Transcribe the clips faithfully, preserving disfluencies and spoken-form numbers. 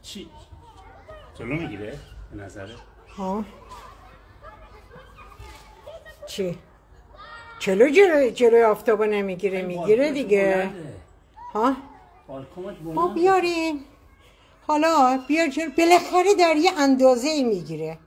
چی؟ جلو میگیره به نظره؟ ها چی؟ چلو جلو جلوی آفتابو نمیگیره میگیره دیگه. ها؟ ما بیاریم حالا بیار جلو بالاخره در یه اندازه ای میگیره.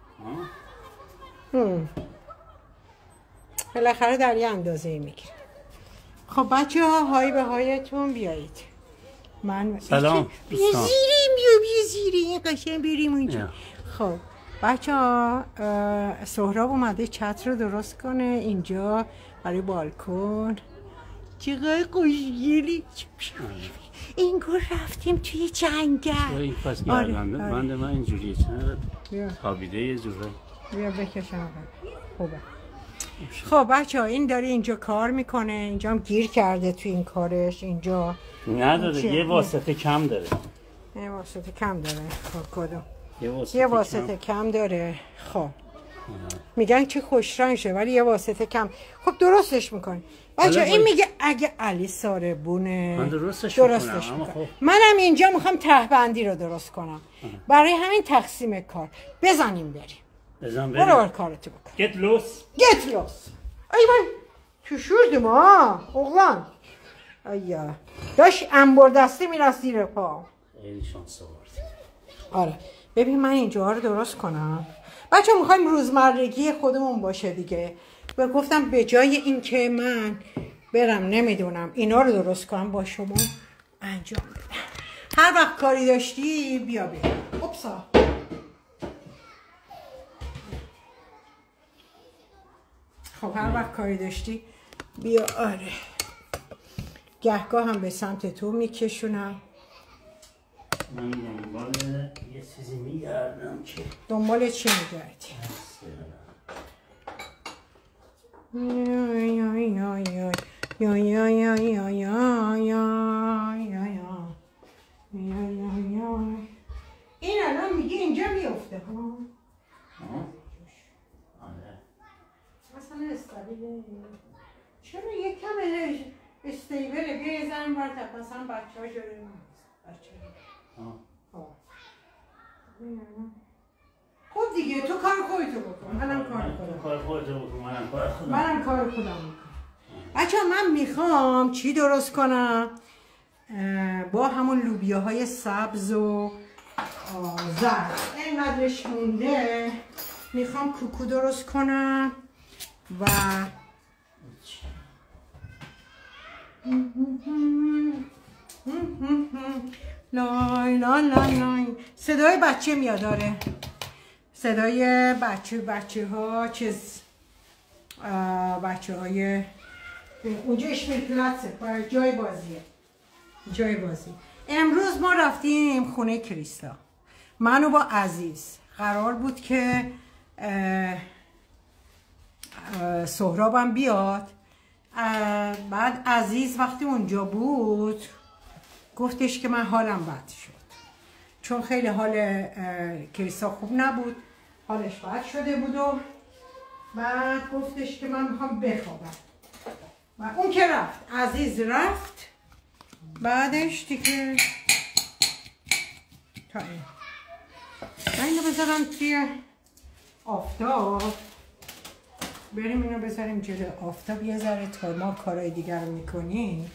هم. بالاخره در یه اندازه ای میگیره. خب بچه ها های به هایتون بیایید. من سلام دوستان. بیزیریم بیا بیزیریم قشنگ بریم اونجا. خب بچه ها سهراب اومده چتر رو درست کنه اینجا برای بالکن. چقدر خوشگلی. اینگاه رفتیم توی جنگل. این پس گردنده بند من اینجوریه چند تابیده یه جوره. بیا بکشم خوبه. خب بچه ها این داره اینجا کار میکنه. اینجا هم گیر کرده توی این کارش. اینجا نداره یه واسطه کم داره. یه واسطه کم داره. خب کدوم؟ یه واسطه, یه واسطه کم. کم داره. خب میگن که خوش رنگ شه ولی یه واسطه کم. خب درستش میکنه بچه. این میگه اگه علی ساربونه من درستش, درستش میکنم. خب. منم اینجا میخوام تهبندی رو درست کنم. اه. برای همین تقسیم کار بزنیم بریم. بزن بریم. برو کارتو بکن. Get loose. Get loose. ای من تو شوردم ها اغلان. ایا داشت انبار دسته میرست زیر پا. خیلی شانس آورد. آره ببین من اینجا رو درست کنم بچه میخوایم روزمرگی خودمون باشه دیگه. و گفتم به جای این که من برم نمیدونم اینا رو درست کنم با شما انجام بدم. هر وقت کاری داشتی بیا بیا. اپسا خب هر وقت کاری داشتی بیا. آره گهگاه هم به سمت تو میکشونم. من دنبال یه چیزی میگردم که دنبال چی میگردی؟ این الان میگه اینجا میفته ها. مثلا استابیله چرا یک کم استیبله بیا یه زن برتب مثلا بچه ها جاره بچه ها. خب دیگه تو کار خودتو بکن منم کار خودم. کار خودتو بکن منم کار خودم. منم کار خودم میکنم. بچه من میخوام چی درست کنم با همون لوبیاهای سبز و زرد اینقدرش مونده. میخوام کوکو درست کنم و لای لای لای لای صدای بچه میاد. داره صدای بچه بچه ها چیز بچه های اونجا اشمیل پلاتسه جای بازیه جای بازی. امروز ما رفتیم خونه کریستا. منو با عزیز قرار بود که سهرابم بیاد. بعد عزیز وقتی اونجا بود گفتش که من حالم بد شد چون خیلی حال کریستا خوب نبود. حالش بد شده بود و بعد گفتش که من میخوام بخوابم و اون که رفت عزیز رفت. بعدش دیگه تا این من اینو بذارم توی آفتاب. بریم اینو بذاریم جلو آفتاب یه ذره تا ما کارهای دیگر رو میکنیم.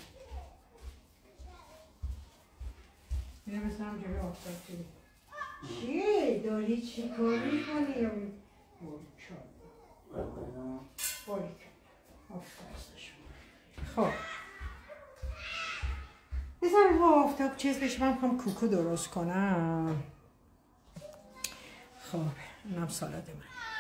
اینو بذارم جلو آفتاب. چی؟ داری چی کار میکنی؟ باری کن خب بذارم با آفتاب چیز بشه. من میخوام کوکو درست کنم. خب اینم سالاد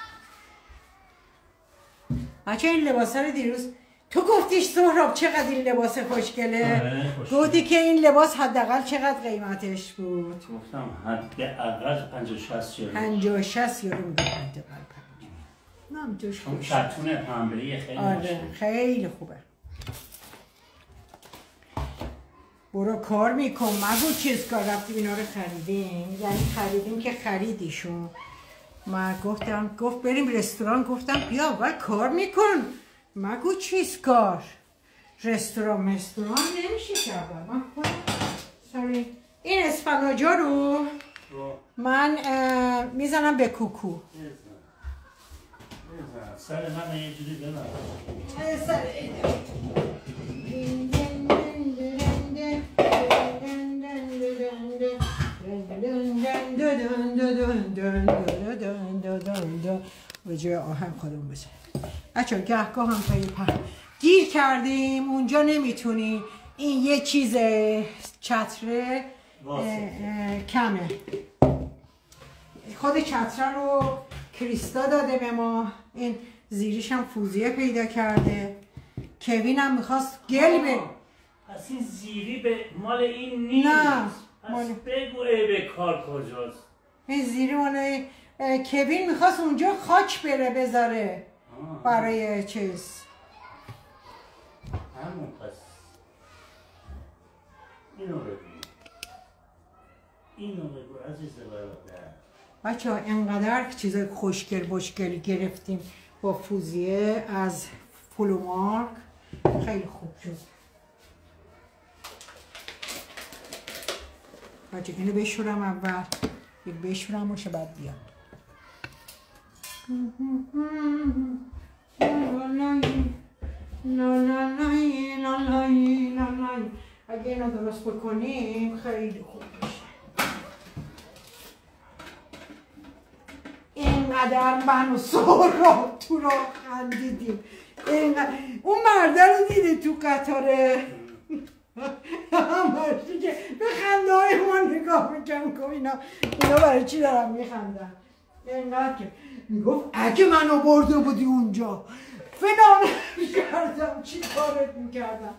من. بچه این لباسا رو دیروز تو گفتیش سهراب چقدر این لباس خوشگله. گفتی که این لباس حداقل چقدر قیمتش بود؟ گفتم حداقل پنجاه شصت یورو. پنجاه شصت یورو میگه حداقل. نام توش خوش. کتون پنبه‌ای خیلی آره خیلی خوبه. برو کار میکن مگو چیز کار رفتیم اینا رو خریدیم. یعنی خریدیم که خریدیشون. من گفتم گفت بریم رستوران. گفتم بیا و کار میکن مگو چیز کار. رستوران رستوران نمیشه کردم من خودم. ساری این اسفناجا رو من میزنم به کوکو. سر من یه جوری ببر. سر به جای آهنگ خودمون بزن. بچه گهگاه هم پای گیر کردیم اونجا نمیتونی. این یه چیز چتره کمه. خود چتره رو کریستا داده به ما. این زیریش هم فوزیه پیدا کرده. کوین هم میخواست گل به پس این زیری به مال این نیست. نه پس مال... بگو عیب کار کجاست. این زیری مال کوین میخواست اونجا خاک بره بذاره آه. برای چیز همون پس اینو بگو اینو بگو عزیز برادر. بچه ها اینقدر چیزای خوشگل بشگل گرفتیم با فوزیه از فلومارک. خیلی خوب شد. بچه اینو بشورم اول. یک بشورم باشه بعد بیام. اگه اینو درست بکنیم خیلی خوب میشه. اینقدر من و سهراب تو راه خندیدیم. اینقدر اون مرده رو دیدی تو قطاره همشی که به خنده های ما نگاه میکنم که اینا اینا برای چی دارم میخندن. اینقدر که میگفت اگه منو برده بودی اونجا فلان میکردم چی کارت میکردم.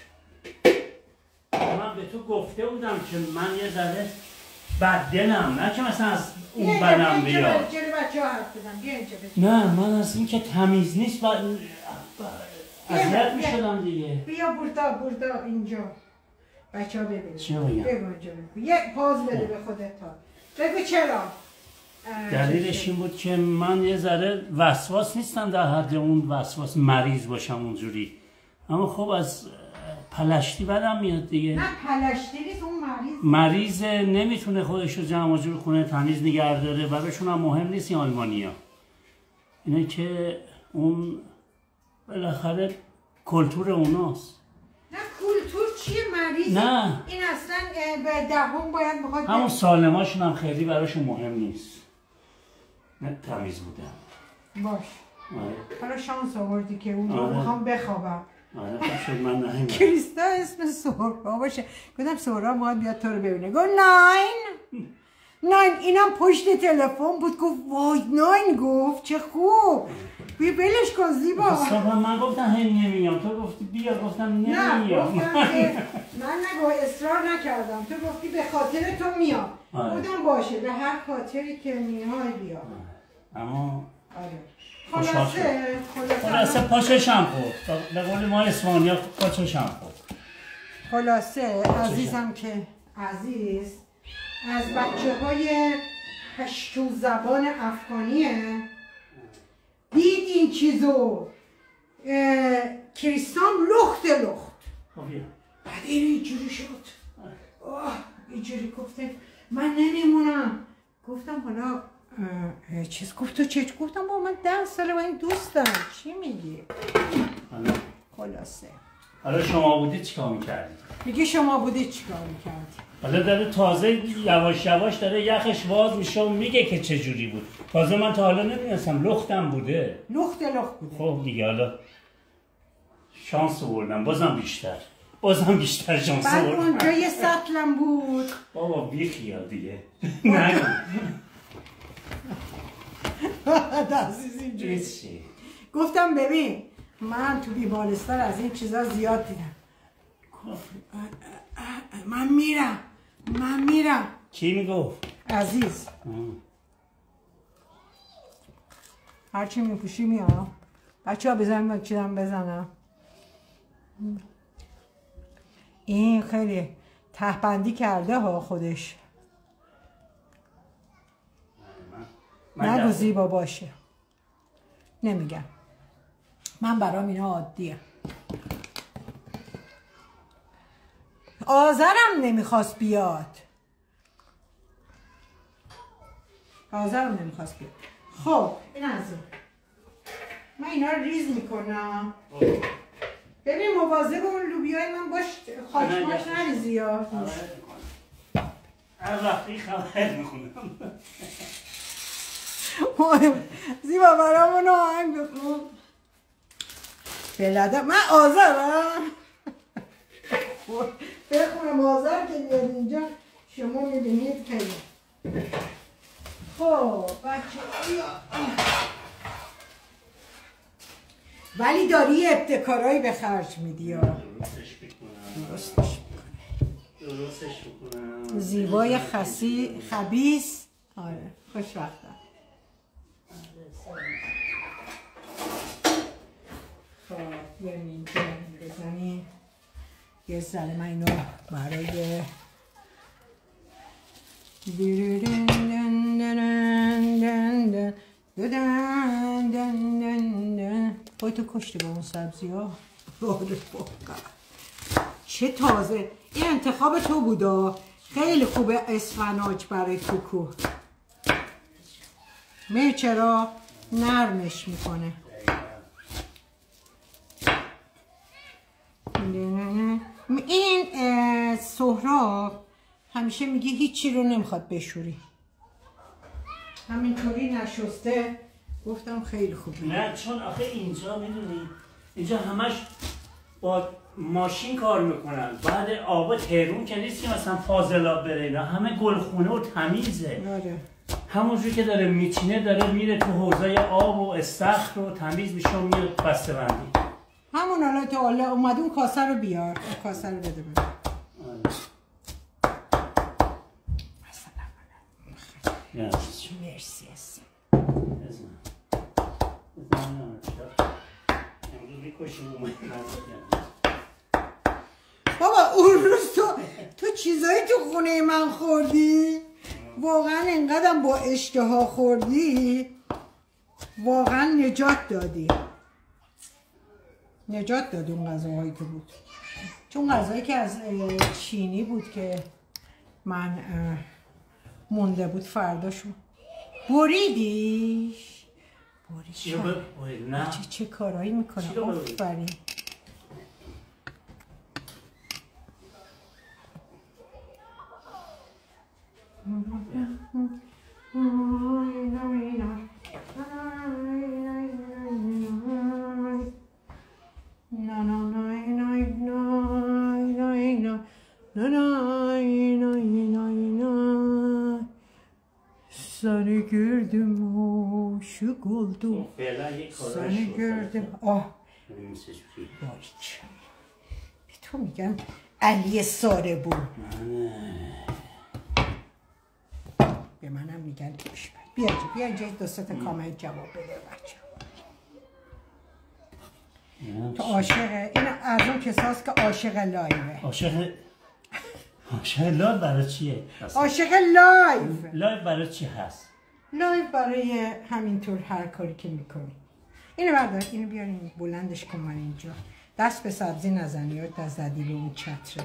من به تو گفته بودم که من یه ذره بددلم، نه که مثلا از اون بدم بیاد. چرا بچه ها حرف بزن بیا اینجا بزن. نه من از این که تمیز نیست و اذیت میشدم دیگه. بیا بردا بردا اینجا بچه ها ببینید. چی بگم؟ بگو اینجا بگو. یه پاز بده به خودت تا بگو چرا. دلیلش این بود که من یه ذره وسواس نیستم در حد اون وسواس مریض باشم اونجوری، اما خب از پلشتی بدم میاد دیگه. نه پلشتی نیست، اون مریض مریض نمیتونه خودش رو جمع جور خونه تمیز نگه داره. براشون هم مهم نیست این آلمانیا. اینه که اون بالاخره کلتور اوناست. نه کلتور چیه مریض؟ نه این اصلا به دهم باید بخواد همون سالماشون هم خیلی براشون مهم نیست. نه تمیز بودن. باش. حالا شانس آوردی که اونجا میخوام بخوابم. آره خوب شد من نهیم. کریستا اسم سهراب باشه. گفتم سهراب باید بیاد تو رو ببینه. گفت ناین ناین. اینم پشت تلفن بود. گفت وای ناین. گفت چه خوب. بیا بلش کن زیبا. صبح من گفتم هم نمیام، تو گفتی بیا، گفتم نمیام. نه گفتم که من نگاه اصرار نکردم، تو گفتی به خاطر تو میام. گفتم باشه به هر خاطری که میای بیا. اما آره خلاصه خلاصه پاششم خورد. به قول ما اسپانیا پاششم خورد. خلاصه عزیزم که عزیز از بچه های پشتو زبان افغانیه دید این چیزو کریستان لخت لخت بعد این اینجوری شد. آه اینجوری گفته من نمیمونم. گفتم حالا چیز گفت تو چه؟ گفتم با من ده ساله با این دوستم چی میگی؟ خلاصه حالا شما بودید چیکار میکردید؟ میگه شما بودید چیکار میکردید؟ حالا داره تازه یواش یواش داره یخش واز میشه و میگه که چه جوری بود. تازه من تا حالا نمیدونستم لختم بوده. لخت لخت بوده. خب دیگه حالا شانس آوردم بازم بیشتر. بازم بیشتر شانس آوردم. بعد اونجا یه سطلم بود. بابا بی خیال دیگه. نگو. عزیز اینجوری گفتم ببین من تو بیمارستان از این چیزا زیاد دیدم. من میرم من میرم. کی میگفت؟ عزیز هرچی میپوشی میام. بچه ها بزنم چیدم بزنم. این خیلی تهبندی کرده ها خودش. نگو زیبا باشه. نمیگم من برام اینا عادیه. آذرم نمیخواست بیاد. آذرم نمیخواست بیاد. خب این از این من اینا رو ریز میکنم. ببین مواظب اون لوبیای من باش، خاکماش نریزی یا هر وقتی خبر میخونم. زیبا برامون آهنگ بخون. بلده من آذرم بخونم آذر که بیاد اینجا شما میبینید که خب بچه ولی داری ابتکارایی به خرج میدی ها. درستش میکنم درستش درستش میکنم زیبای خسی خبیث. آره خوشبختم. خب بیایم اینجا بزنیم یه ذره من اینو برای خودتو کشتی با اون سبزی ها. چه تازه این انتخاب تو بودا. خیلی خوبه اسفناج برای کوکو. می چرا نرمش میکنه. این سهراب همیشه میگه هیچی رو نمیخواد بشوری. همینطوری نشسته گفتم خیلی خوبه. نه چون آخه اینجا میدونی اینجا همش با ماشین کار میکنن. بعد آب تهرون که نیست که مثلا فاضلاب بره، نه همه گلخونه و تمیزه. آره. همونجور که داره میچینه داره میره تو حوضای آب و استخر و تمیز میشه و میاد بسته بندی. همون حالا تو حالا اومد اون کاسه رو بیار. اون کاسه رو بده من. مرسی هستم. بابا اون روز تو تو چیزایی تو خونه من خوردی واقعا اینقدر با اشتها خوردی واقعا نجات دادی. نجات دادی اون غذاهایی که بود. چون غذایی که از چینی بود که من مونده بود فرداشون بریدیش. چی رو برید؟ نه چه چه کارایی میکنه. آفرین. Seni gördüm aşık oldum. Seni gördüm. آه باریک. به تو میگم علی ساره بود. به منم میگن دشمن. بیا اینجا بیا اینجا دو سه تا کامنت جواب بده بچه. تو عاشقه این از اون کساست که عاشق لایوه. عاشق عاشق لایو برای چیه؟ عاشق لایو. لایو برای چی هست؟ لایو برای همینطور هر کاری که میکنی. اینو بردار اینو بیاریم بلندش کن من اینجا. دست به سبزی نزنی یا دست زدی به اون چتره.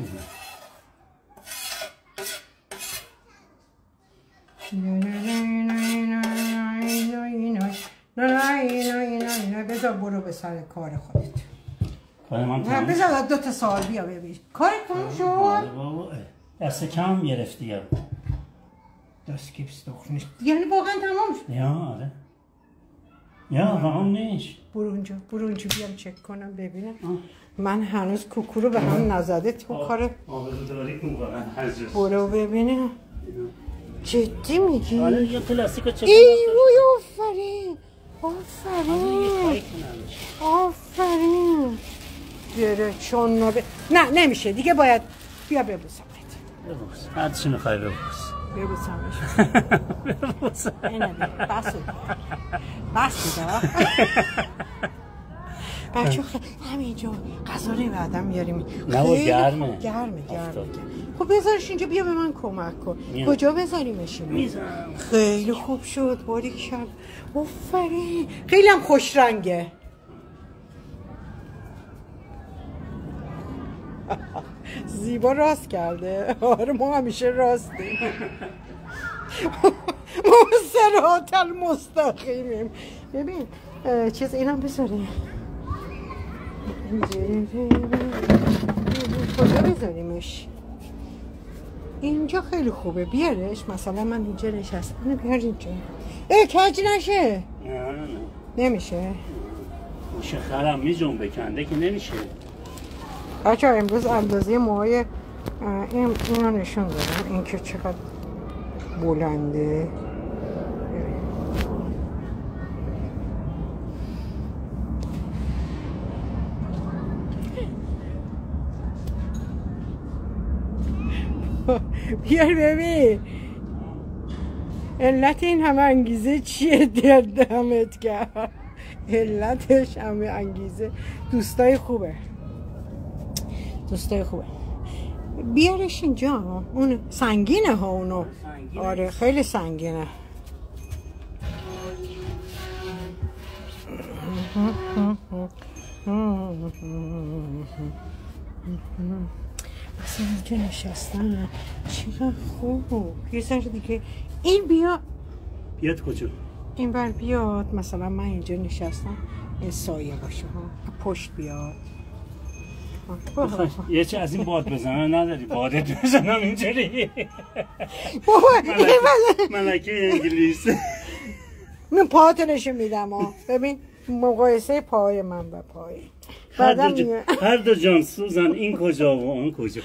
بذار برو به سر کار خودت. کار من تمام. بذار دو تا سوال بیا ببین. کار تمام شد؟ دست کم گرفتی یا دست کیپس دخنش. یعنی واقعا تمام شد؟ یا آره. یا تمام نیست. برو اونجا برو اونجا بیام چک کنم ببینم. من هنوز کوکو رو به هم نزده تو کار آبروداری می‌کنن حضرت. برو ببینم. جدی میگی؟ آره یه پلاستیکو چک. ای وای آفرین. آفرین. آفرین. گره چون نبه نه نمیشه دیگه باید بیا ببوسمت. ببوس. هر چی می‌خوای ببوس. ببوسمش. ببوس. اینه دیگه بس بس دیگه. بچه همینجا غذا رو بعدم میاریم. نه و گرمه. گرمه گرمه. خب بذارش اینجا بیا به من کمک کن. کجا بذاریمش؟ میذارم. خیلی خوب شد باریکشم. آفرین. خیلی هم خوش رنگه. زیبا راست کرده. آره ما همیشه راستیم. ما صراط المستقیمیم. ببین چیز اینم بذاریم کجا بذاریمش؟ اینجا خیلی خوبه، بیارش. مثلا من اینجا نشستم، اینو بیار اینجا. ای کج نشه. نه نه نه نمیشه. میشه خرم میجون بکنده که نمیشه. بچه ها امروز اندازه موهای این اینو نشون دادم، این که چقدر بلنده. بیار ببین علت این همه انگیزه چیه؟ دردمت کرد. علتش همه انگیزه دوستای خوبه، دوستای خوبه. بیارش اینجا. اون سنگینه ها اونو. آره خیلی سنگینه. اصلا اینجا نشستن چقدر خوب. یه سر دیگه این بیا. بیاد کجا؟ این بر بیاد. مثلا من اینجا نشستم، این سایه باشه ها، پشت بیاد. یه چه از این باد بزنن نداری؟ بادت بزنم اینجوری. بابا ملکه انگلیس. من پاهات نشون میدم ها. ببین مقایسه پای من با پای هر دو, ج... هر دو جان سوزن، این کجا و اون کجا.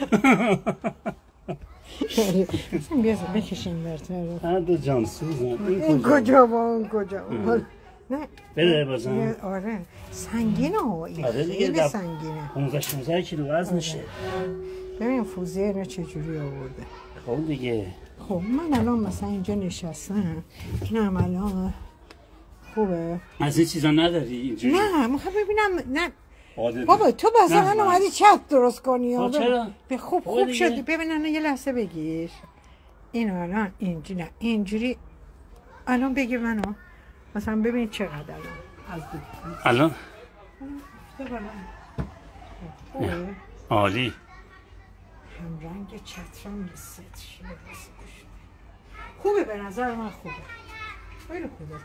بیازم بکشیم برتر. هر دو جان سوزن، این, این کجا و اون کجا. نه بده بازم. آره سنگینه ها. این خیلی سنگینه. پانزده شانزده کیلو وزن میشه. ببین فوزه اینو چجوری آورده. خب دیگه. خب من الان مثلا اینجا نشستم، اینم الان خوبه. از این چیزا نداری اینجوری؟ نه میخوام ببینم. نه عادت. بابا تو مثلا اومدی چت درست کنی ها. چرا؟ به خوب خوب شدی. ببین الان یه لحظه بگیر. اینو الان اینجوری نه اینجوری الان بگیر منو. مثلا ببین چقدر الان از الان خوبه. عالی. هم رنگ چترم ست خوبه. به نظر من خوبه، خیلی خوبه.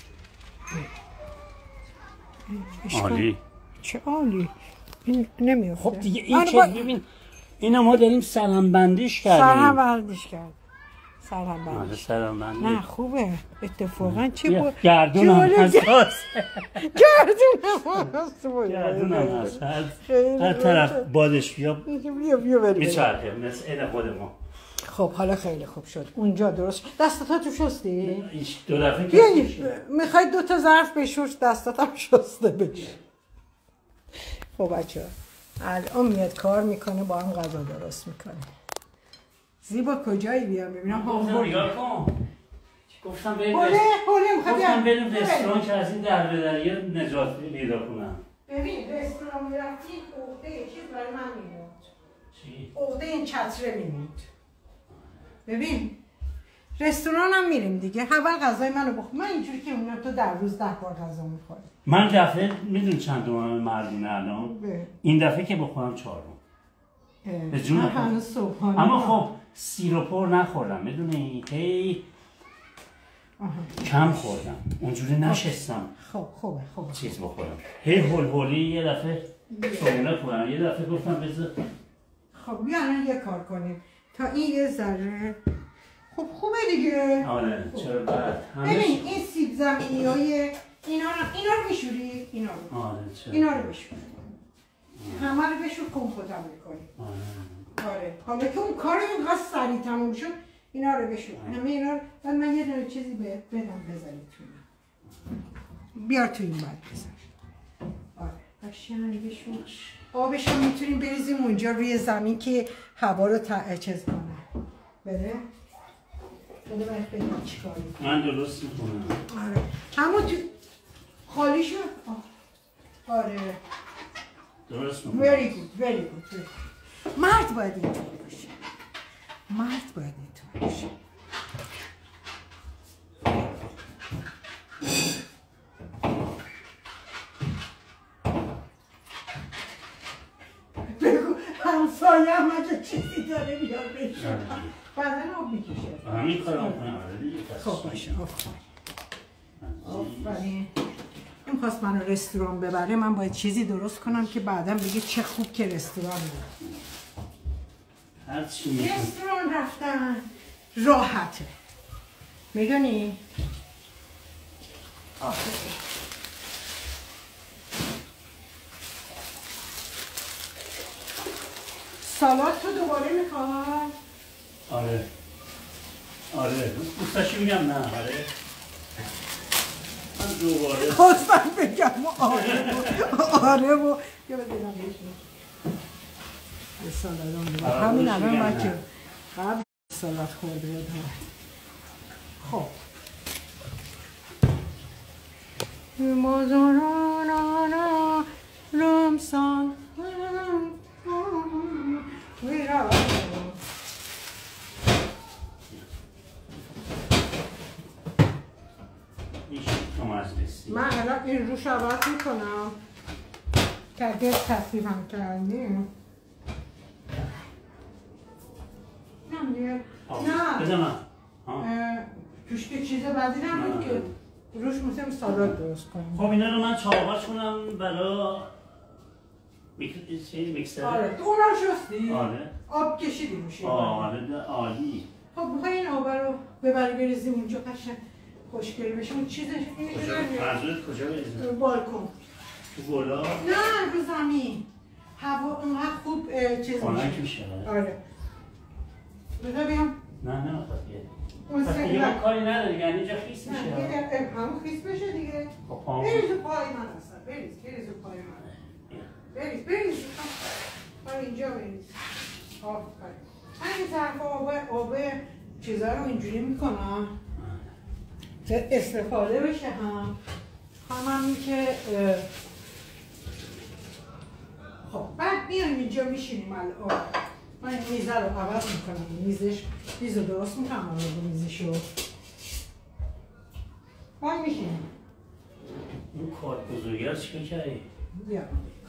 عالی. چه عالی. این نمیافته. خب دیگه این که ببین اینا ما داریم سرهم بندیش کردیم. سرهم بندیش کرد. سرهم بندیش. سرهم بندیش. نه خوبه. اتفاقا چه بود؟ گردون هم هست. گردون هم هست. گردون هم هست. هر طرف بادش بیا بیا بیا بریم. میچرخه مثل این خود ما. خب حالا خیلی خوب شد. اونجا درست. دستاتا تو شستی؟ دو دفعه که میخوای دو تا ظرف بشور دستاتم شسته بشه. خب بچه الان میاد کار میکنه، با هم غذا درست میکنه. زیبا کجایی بیام ببینم؟ نگاه کن. گفتم بریم حاله حاله گفتم بریم رستوران که از این در به دریه نجات پیدا کنم. ببین رستوران میرفتی عقده چیز برای من میموند. چی؟ عقده این چتره میموند. ببین رستوران هم میریم دیگه. اول غذای منو بخور. من اینجوری که میبینم تو در روز ده بار غذا میخوری. من دفعه میدون چند تومن مردونه الان؟ این دفعه که بخورم چهارم. به جون هنوز صبحانه. اما خب سیر و پر نخوردم میدونی؟ هی کم خوردم. اونجوری نشستم. خب خوبه خوبه. چیز بخورم. هی هول هولی یه دفعه صبحونه خوردم. یه دفعه گفتم بذار. خب بیا الان یه کار کنیم تا این یه ذره. خب خوبه دیگه. آره چرا بعد ببین این سیب زمینی های اینا رو اینا رو میشوری. اینا رو آره چرا اینا رو بشور. همه رو بشور کمپوتم میکنی. آره آره حالا که اون کار اینقدر سریع تموم شد اینا رو بشور. همه اینا رو بعد من یه دونه چیزی بهت بدم بذاری تو اینا. بیار تو این بعد بذار. آره قشنگ بشور. آبش هم میتونیم بریزیم اونجا روی زمین که هوا رو چیز کنه. بره بده باید بگم چی کاری من درست میکنم. آره همون تو خالی شد. آره درست میکنم. very good very good. مرد باید اینطور باشه. مرد باید اینطور باشه. بگو همسایه هم اگه چیزی داره بیار بشون. بعدن آب میکشه. همین کارم کنم دیگه. خب باشه آفرین. آفرین. این خواست منو رستوران ببره، من باید چیزی درست کنم که بعداً بگه چه خوب که رستوران بود. هر چی میشه. رستوران رفتن راحته. میدونی؟ آفرین. سالاد تو دوباره میخوای؟ آره. آره. دوستاشی میگم نه آره. من دوباره. خواست من بگم آره و آره و یا بدونم بشون. یه سالاد هم دوباره. همین الان بچه. قبل سالاد خورده بود. خب. مازارانا رمسان ویرا من الان این روش عوض میکنم که اگه تصویرم کردیم نه نه بده من توش که چیز بعدی نبود که روش میتونم سالاد درست کنم. خب اینا رو من چاقاش کنم برای میکسر. آره تو اونم شستی؟ آره. آب کشیدی میشه. آره عالی. خب میخوای این آب رو ببری بریزیم اونجا قشنگ خوشگل بشه. اون چیزش اینه که منظورت کجا بریزیم؟ بالکن. تو گلا؟ نه رو زمین. هوا اونقدر خوب چیز خنک میشه. آره. بذار بیام. نه نه نمیخواد بیاد. اون پس دیگه من کاری نداری یعنی اینجا خیس میشه. نه همون خیس بشه دیگه. خب پامون بریز رو پای من اصلا. بریز بریز رو پای من. بریز بریز. من اینجا بریز. آفرین. من این طرف آب آب چیزا رو اینجوری میکنم که استفاده بشه هم همین که خب بعد میایم اینجا میشینیم الان. من این میزه رو عوض میکنم. میزش میز رو درست میکنم رو میزشو ما میشینیم. اون کار بزرگی رو چی کردی؟ بیا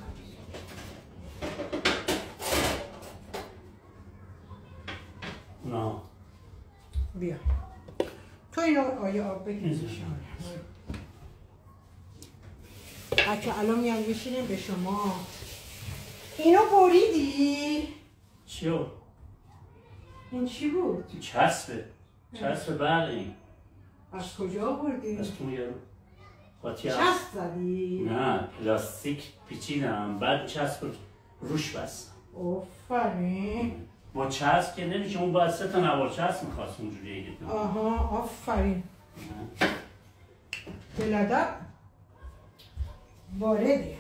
نه بیا تو اینو آیا آب بکشی. بچه الان میام میشینیم به شما. اینو بریدی؟ چیو؟ این چی بود؟ چسبه چسبه برق این. از کجا بردی؟ از تو یارو قاطی چسب زدی؟ نه پلاستیک پیچیدم بعد چسب روش بستم. آفرین. با چسب که نمیشه اون باید سه تا نوار چسب میخواست اونجوری دیگه. آها آفرین. بلدب واردی.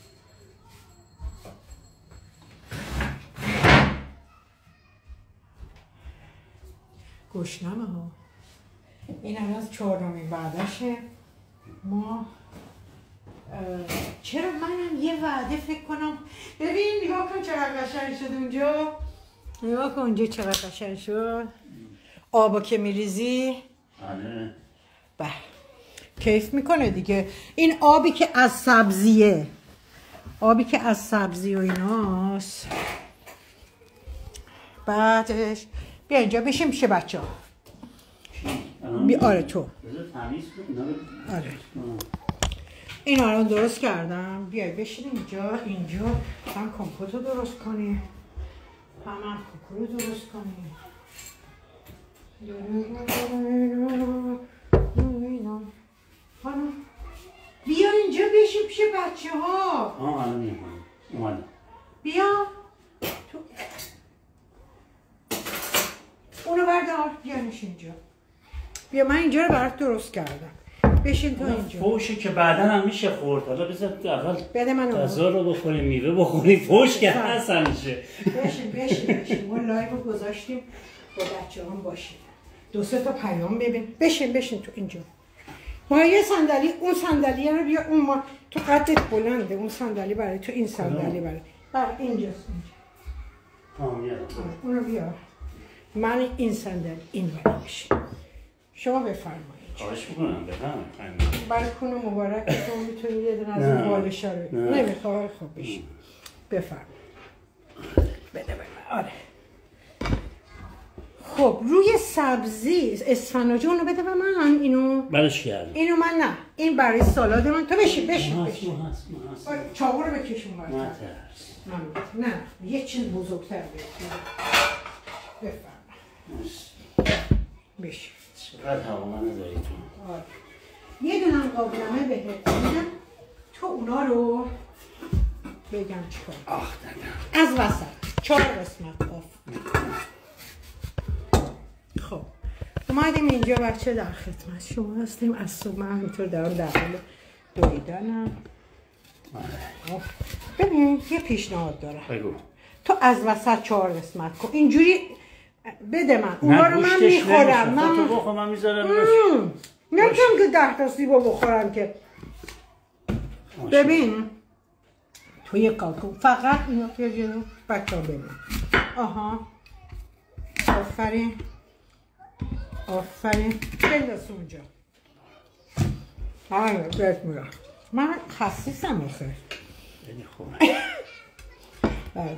گشنمه ها. این هم از چهارمین بعدشه. ما چرا منم یه وعده فکر کنم. ببین نگاه کن چقدر قشنگ شد اونجا. نگاه کن اونجا چقدر قشنگ شد. آبا که میریزی آره بله کیف میکنه دیگه. این آبی که از سبزیه، آبی که از سبزی و ایناست. بعدش بیا اینجا بشیم پیش بچه ها. بیا آره تو آره اینا رو درست کردم. بیای بشینیم اینجا. اینجا هم کمپوت رو درست کنیم هم هم کوکو رو درست کنیم. بیا اینجا بشیم پیش بچه ها. آه الان میام اومدم. بیا تو اونو بردار بیانش اینجا. بیا من اینجا رو برات درست کردم. بشین تو اینجا. فوشه که بعدا هم میشه خورد. حالا بذار اول بده من غذا رو بخوریم میوه بخوریم. فوش که هست همیشه. بشین بشین بشین. ما لایو رو گذاشتیم با بچه هم باشیم. دو سه تا پیام ببین. بشین بشین تو اینجا. ما یه صندلی اون صندلی رو بیا اون ما تو قدت بلنده. اون صندلی برای تو این صندلی برای بر اینجاست اینجا. آه میاد. اونو بیا. من این صندلی این برای بشین. شما بفرمایید. خواهش میکنم بفرمایید. بالکن مبارک تو میتونی یه دونه از این بالشا رو نمیخوای خب بشین. بفرمایید. بده بده آره. خب روی سبزی اسفناج اونو بده به من. اینو برش کردم. اینو من نه، این برای سالاد من. تو بشین بشین هست بشین. هست هست چاقو رو بکشون برات. نترس. من نه یه چیز بزرگتر بفرم. بشین. چقدر هوا من داری تو. آره. یه دونم قابلمه بهت میدم، تو اونا رو بگم چیکار. آخ دادم. از وسط چهار قسمت آف. خب اومدیم اینجا بچه در خدمت شما هستیم. از صبح من اینطور دارم در حال دویدنم. ببین یه پیشنهاد دارم. بگو. تو از وسط چهار قسمت کن اینجوری بده من اونا رو من میخورم. من تو بخور من میذارم. نمیتونم که ده تا سیبو بخورم که. ببین تو یه کار کن فقط اینا که جلو بچه ها ببین. آها آفرین آفرین بنداز اونجا. آره بهت میرم. من خسیسم آخه. خیلی خوبه. بردار.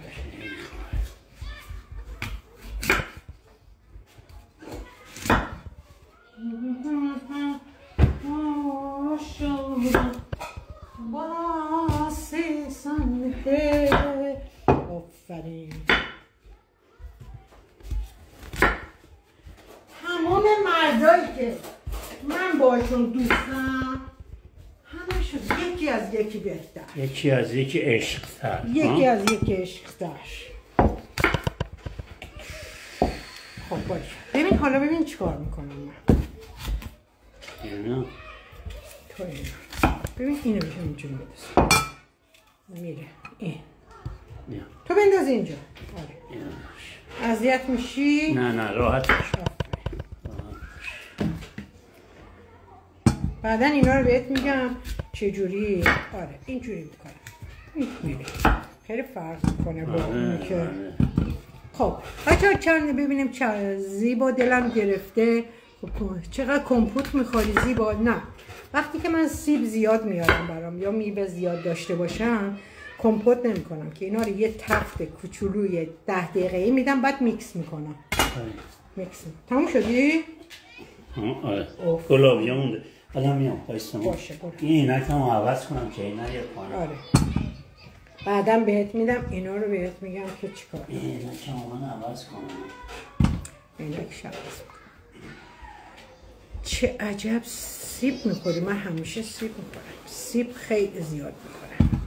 آفرین. تمام مردایی که من باشون دوستم همشون یکی از یکی بهتر، یکی از یکی عشق‌تر. یکی از یکی عشق‌تر. خب باشه ببین حالا ببین چیکار میکنم من. اینا تو اینا ببین اینو بشه اینجوری بدست میره این نه. تو بنداز اینجا. آره اذیت میشی؟ نه نه راحت باش. بعدا اینا رو بهت میگم چجوری. آره اینجوری میکنم. این میره خیلی فرق میکنه با اونی که. خب بچه چند ببینیم چه زیبا دلم گرفته. خب چقدر کمپوت میخوری زیبا؟ نه وقتی که من سیب زیاد میارم برام یا میوه زیاد داشته باشم کمپوت نمی کنم که اینا رو یه تفت کوچولوی ده دقیقه‌ای میدم بعد میکس میکنم. میکس تموم شدی؟ آره گلابی مونده. الان میام بایستم. باشه برو. این عینکمو عوض کنم که اینا یه کنم. آره بعدم بهت میدم اینا رو بهت میگم که چیکار. این عینکمو من عوض کنم. عینکش عوض کنم. چه عجب سیب میخوری. من همیشه سیب میخورم. سیب خیلی زیاد میخورم.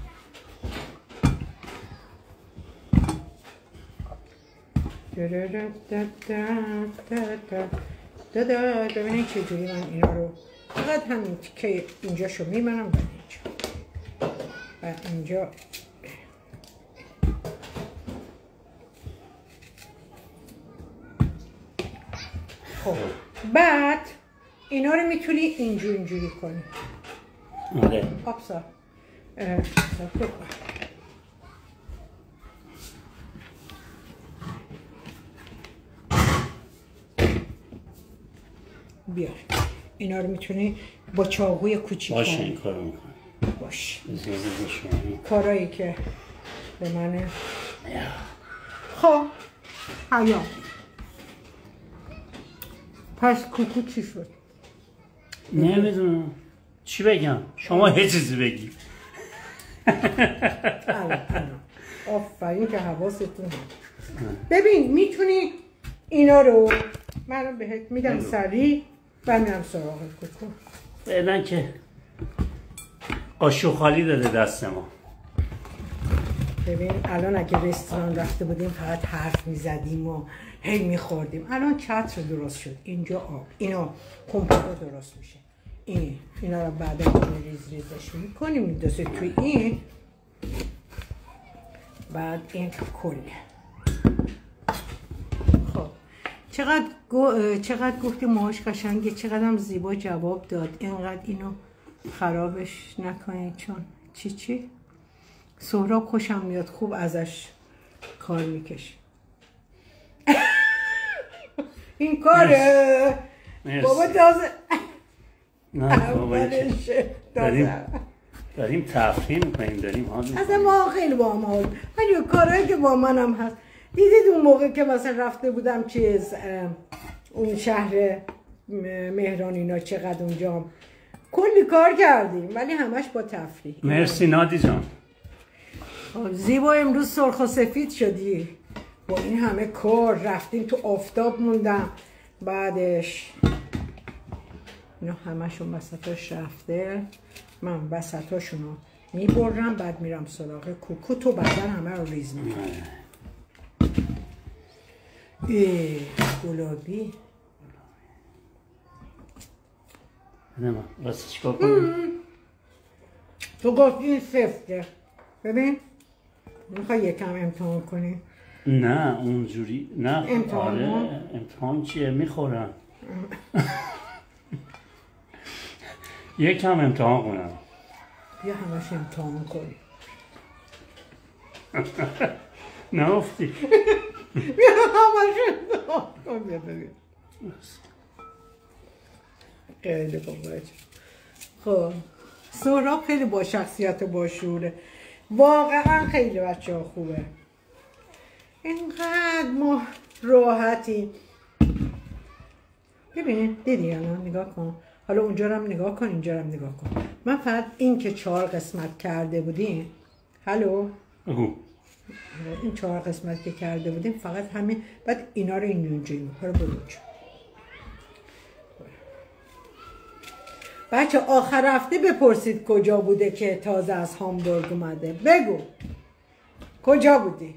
ببینید چجوری من اینا رو فقط همین که اینجا شو میمنم و اینجا و اینجا. خب بعد اینا رو میتونی اینجور اینجوری کنی. آره آبسا بیا اینا رو میتونی با چاقوی کوچیک باشه این کارو میکنم. باش بزنید کارایی که به منه. خب حیا پس کوکو چی شد؟ نمیدونم چی بگم. شما یه چیزی بگی. آفرین که حواستون هست. ببین میتونی اینا رو من بهت میدم سریع و میرم سراغ کوکو. فعلا که قاشق خالی داده دست ما. ببین الان اگه رستوران رفته بودیم فقط حرف میزدیم و هی میخوردیم. الان چتر درست شد. اینجا آب. اینا کمپوت درست میشه. این اینا رو بعدا ریز ریزش میکنیم میدازه توی این. بعد این کل. خب چقدر گو... چقدر گفتی موهاش قشنگه. چقدر هم زیبا جواب داد. اینقدر اینو خرابش نکنید چون چی چی سهراب خوشم میاد. خوب ازش کار میکشی. این کاره بابا تازه نه بابا داریم داریم تفریح میکنیم. داریم حال اصلا ما خیلی با هم حال ولی کارهایی که با منم هست دیدید اون موقع که مثلا رفته بودم چیز اون شهر مهران اینا چقدر اونجا کلی کار کردیم ولی همش با تفریح. مرسی نادی جان. زیبا امروز سرخ و سفید شدی با این همه کار، رفتیم تو آفتاب موندم. بعدش اینا همشون وسطاش رفته، من وسطاشونو میبرم بعد میرم سراغ کوکو. تو بعدا همه رو ریز میکنم. ای گلابی نه واسه چیکار کنم؟ تو گفتی این سفته. ببین میخوای یکم امتحان کنی؟ نه اونجوری نه. امتحان آره امتحان چیه میخورم. یکم امتحان کنم. بیا همش امتحان کنی. نه افتی. بیا همش امتحان کن. بیا ببین خیلی خوب باشه. خب سهراب خیلی با شخصیت و با شعوره، واقعا خیلی بچه ها خوبه. اینقدر ما راحتی. ببینید دیدی الان نگاه کن، حالا اونجا رو هم نگاه کن اینجا رو هم نگاه کن. من فقط این که چهار قسمت کرده بودیم، هلو این چهار قسمت که کرده بودیم فقط همین، بعد اینا رو اینجوری میکنه بروج. بچه آخر هفته بپرسید کجا بوده که تازه از هامبورگ اومده. بگو کجا بودی؟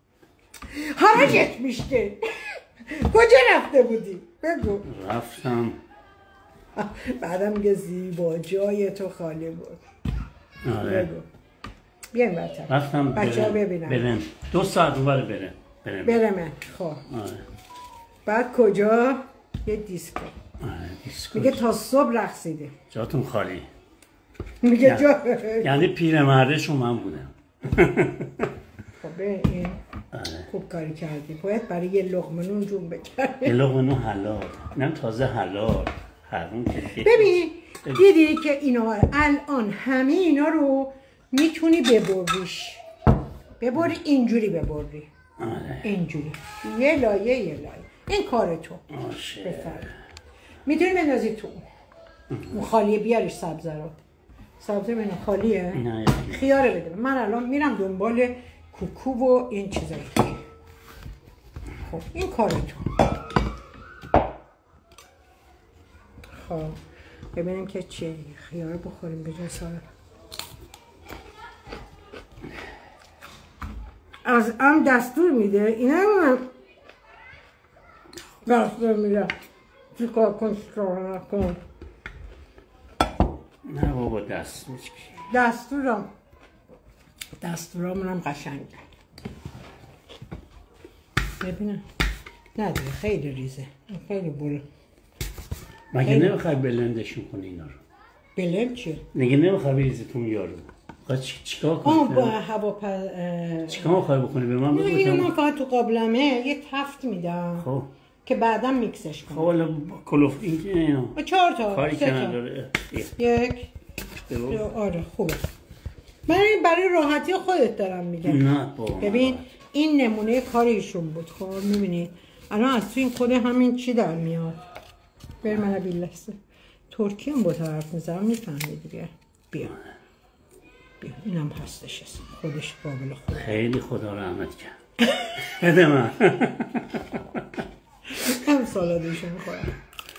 حرجت میشته. کجا رفته بودی؟ بگو. رفتم. بعدم میگه زیبا جای تو خالی بود. آره. بگو. بیایم بچه رفتم بچه ها ببینم. برم دو ساعت اونور برم برم برم خب. آره. بعد کجا؟ یه دیسکو. آره دیسکو. میگه تا صبح رقصیده. جاتون خالی. میگه جا یعنی پیرمردشون من بودم. خب این آره. خوب کاری کردی. باید برای یه لقمه نون جون بکردی. یه لقمه نون حلال. اینم تازه حلال. حرام که ببین دیدی که اینا الان همه اینا رو میتونی ببریش. ببری اینجوری ببری. آره. اینجوری یه لایه یه لایه. این کار تو. بفرد. میتونی بندازی تو اون خالیه. بیارش سبزه رو. سبزه منو خالیه. نه خیاره بده. من الان میرم دنبال کوکو و این چیزا. خب این کار تو. خب ببینیم که چیه. خیاره بخوریم به جای سالاد. از ام دستور میده. اینا من دستور میده چی کار کن چی کار نکن. نه بابا دستور چی؟ دستورم دستورم هم قشنگه. ببینم نه دیگه خیلی ریزه. خیلی بول. مگه نمیخوای بلندشون کنی اینا رو؟ بلند چیه؟ نگه نمیخوای بریزی تو یارو. خواهی چی چیکار کنی؟ آه با هوا پا چیکار میخوای بکنی به من بگو. اینو من فقط تو قابلمه یه تفت میدم. خب که بعدم میکسش کنم. خب حالا کلوف این که اینا چهار تا کاری سه که تا. نداره. یک دو. آره خوبه. من این برای راحتی خودت دارم میگم. نه بابا ببین این نمونه کاریشون بود. خب میبینید الان از تو این خود همین چی در میاد. بر من بیلسته ترکی هم با طرف میزم میفهمی دیگه. بیا بیا اینم هستش خودش قابل خود. خیلی خدا رحمت کرد. بده من. هم سالادشو میخورم.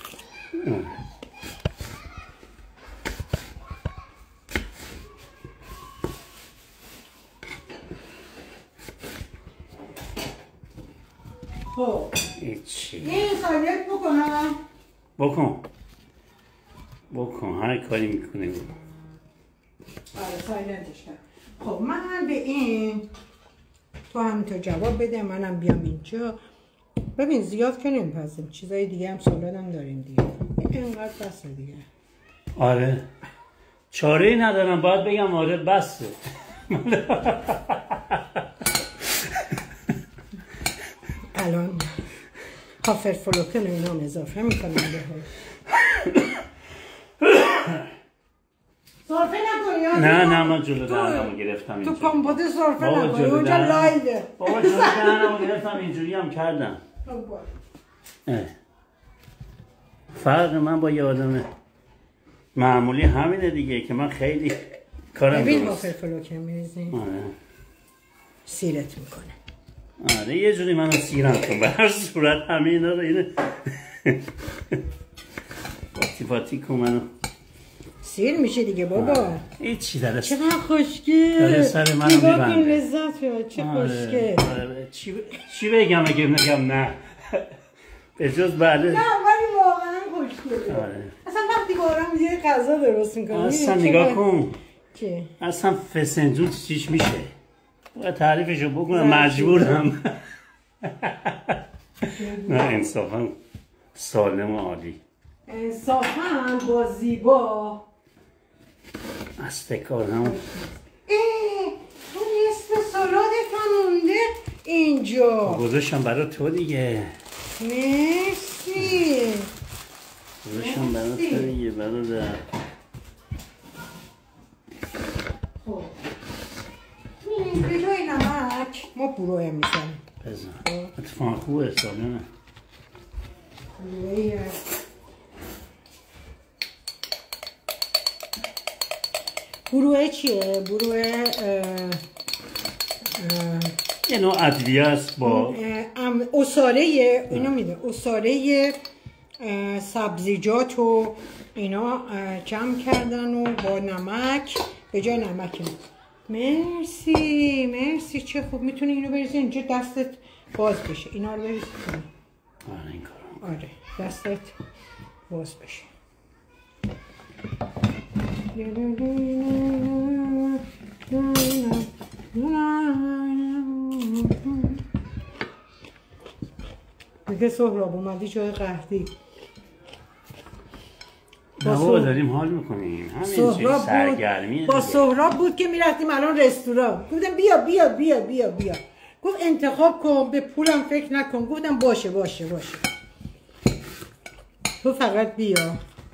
خب هیچی. این سالیت بکنم. بکن بکن هر کاری میکنه بکن. آره سایلنتش کرد. خب من به این تو همینطور جواب بده منم بیام اینجا. ببین زیاد که نمیپزیم چیزای دیگه هم سالاد هم داریم دیگه. اینقدر بسه دیگه. آره چاره ای ندارم باید بگم آره بسه. الان هافر فلوکن و اینا هم اضافه میکنم به سرفه نکنی ها نه نه من جلو دهنمو گرفتم اینجوری. تو کامپوت سرفه بابا نکنی جلو اونجا دهنم- لایده. بابا جلو دهنمو گرفتم اینجوری هم کردم. اه. فرق من با یه آدم معمولی همینه دیگه که من خیلی کارم ببین با درست. فلفل که میریزیم آره سیرت میکنه. آره یه جوری منو سیرم کن به هر صورت همه اینا رو اینه پاتی پاتی کن منو سیر میشه دیگه بابا. هیچی داره چقدر خوشگل. داره سر منو نگاه کن میبنده. لذت ببر چه خوشگل. آره آره چی, ب... چی بگم اگه نگم نه به جز بله نه ولی واقعا خوشگله. آره. اصلا وقتی بارم یه غذا درست میکنی اصلا نگاه کن چه؟ اصلا فسنجون چیش میشه باید تعریفشو بکنم زرد مجبورم نه انصافا سالم و عالی انصافا با زیبا. استکار هم اه تو نصف سالادتان مونده اینجا. گذاشتم برای تو دیگه مرسی. گذاشتم برای تو دیگه برادر خب این به جای نمک ما بروه میزنیم. بزن اتفاقا خوبه سالمه بروه بروه چیه؟ بروه یه نوع ادویه است با اصاره اینو میده اصاره سبزیجات و اینا جمع کردن و با نمک به جای نمک. مرسی مرسی چه خوب. میتونی اینو بریزی اینجا دستت باز بشه. اینا رو بریزی کنی. آره این کارو آره دستت باز بشه. میگه سهراب اومدی جای قهدی. با بابا داریم حال میکنیم همین سرگرمیه با سهراب بود که میرفتیم الان رستوران. گفتم بیا بیا بیا بیا بیا. گفت انتخاب کن به پولم فکر نکن. گفتم باشه باشه باشه تو فقط بیا.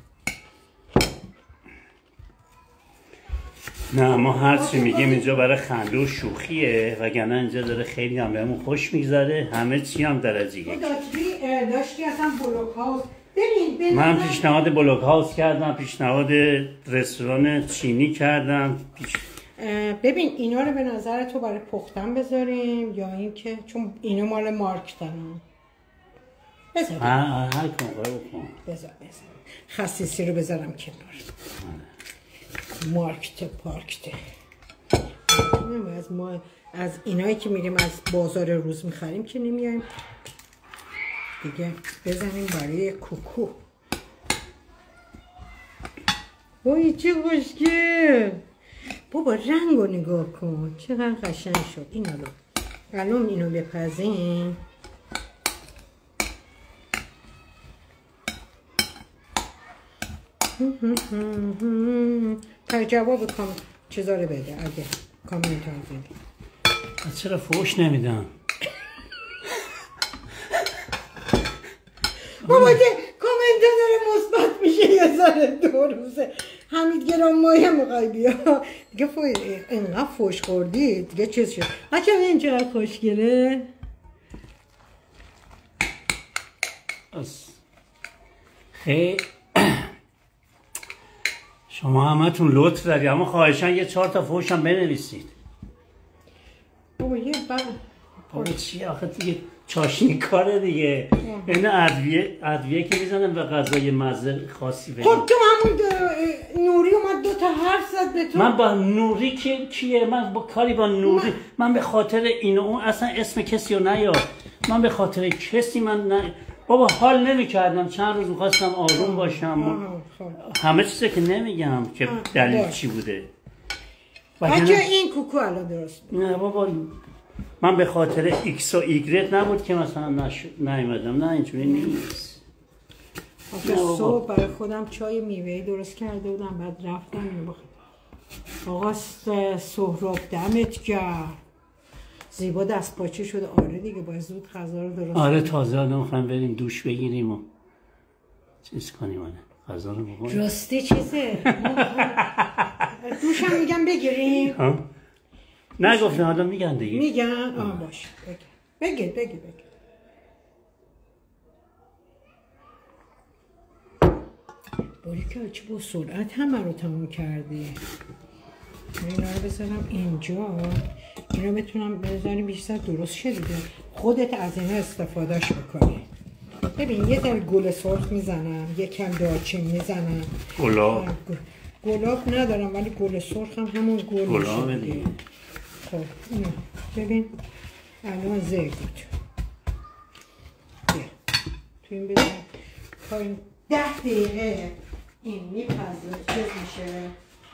نه ما هر چی میگیم اینجا برای خنده و شوخیه وگرنه اینجا داره خیلی هم بهمون خوش میگذره همه چی هم درجه یک. داشتی داشتی اصلا بلوک هاوس. ببین ببین من پیشنهاد بلوک هاوس کردم پیشنهاد رستوران چینی کردم پیش... ببین اینا رو به نظر تو برای پختن بذاریم یا اینکه چون اینا مال مارکتن. بذار هر هر کن بکن بذار بذار خصیصی رو بذارم کنار. مارکت پارکت از ما از اینایی که میریم از بازار روز میخریم که نمیایم دیگه. بزنیم برای کوکو. وای چه خوشگل. بابا رنگ رو نگاه کن چقدر قشنگ شد. اینا رو الان اینو بپزیم. تا جواب کام چیزا رو بده اگه کامنت ها بده. چرا فوش نمیدم بابا که کامنت ها داره مثبت میشه یه ذره دو روزه. حمید گرام مایه میخوای بیا دیگه. فوی اینقدر فوش خوردی دیگه چیز شد. بچه این چقدر خوشگله. خیلی شما همتون لطف داری اما خواهشاً یه چهار تا فوش هم بنویسید. بابا یه بابا بابا چی آخه دیگه چاشنی کاره دیگه. این ادویه ادویه که میزنن به غذای مزه خاصی بدن. خب تو همون نوری اومد دو تا حرف زد به تو. من با نوری که کیه؟ من با کاری با نوری من به خاطر اینو اون اصلا اسم کسی رو نیار. من به خاطر کسی من نه بابا حال نمی کردم. چند روز میخواستم آروم باشم. همه چیزی که نمیگم که دلیل چی بوده. بچه این کوکو الان درست نه بابا من به خاطر ایکس و ایگرت نبود که مثلا نش... نیومدم. نه اینجوری نیست. آخه صبح برای خودم چای میوهی درست کرده بودم بعد رفتم اینو بخورم. آقا سهراب دمت گرم. زیبا دست پاچه شده. آره دیگه باید زود غذا رو درست. آره تازه آدم میخوایم بریم دوش بگیریم و چیز کنیم. آره غذا رو بخوریم. راستی چیزه دوشم میگم بگیریم. ها نگفتن حالا میگن دیگه. میگن آه باشه بگیر بگیر بگیر بگیر. باری که چه با سرعت همه رو تموم کردی. اینا رو بذارم اینجا، اینا بتونم بذاریم بیشتر درست شده. خودت از اینا استفادهش بکنی. ببین یه در گل سرخ میزنم، یه کم دارچین میزنم. گلاب گلاب ندارم ولی گل سرخ هم همون گل گلاب دیگه. خب اینو ببین الان زیر بود. تو این بذارم تا این ده دقیقه این میپزه چیز میشه.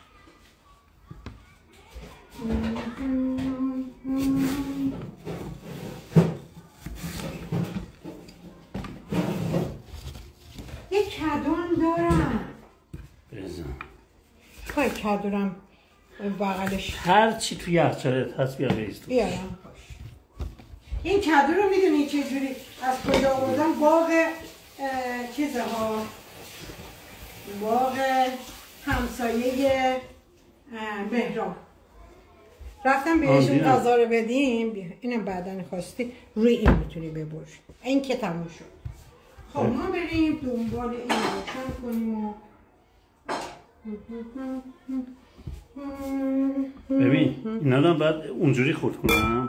یه کدوم دارم بزن کای کدورم بغلش هر چی توی یخچالت هست بیا بریز تو. بیارم. این کدو رو میدونی چه جوری از کجا آوردم؟ باغ چیزه ها، باغ همسایه مهران. رفتم بهشون غذا رو بدیم. اینم بعدن خواستی روی این میتونی ببرش. این که تموم شد. خب ما بریم دنبال این روشن کنیم و ببین اینا رو باید اونجوری خورد کنم.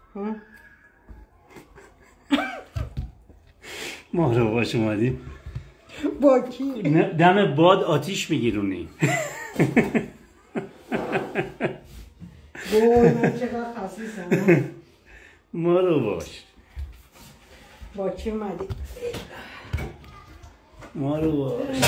ما رو باش اومدیم با کی؟ دم باد آتیش میگیرونیم. بای من چقدر خصیصم. ما رو باش با کی اومدی؟ ما رو باش.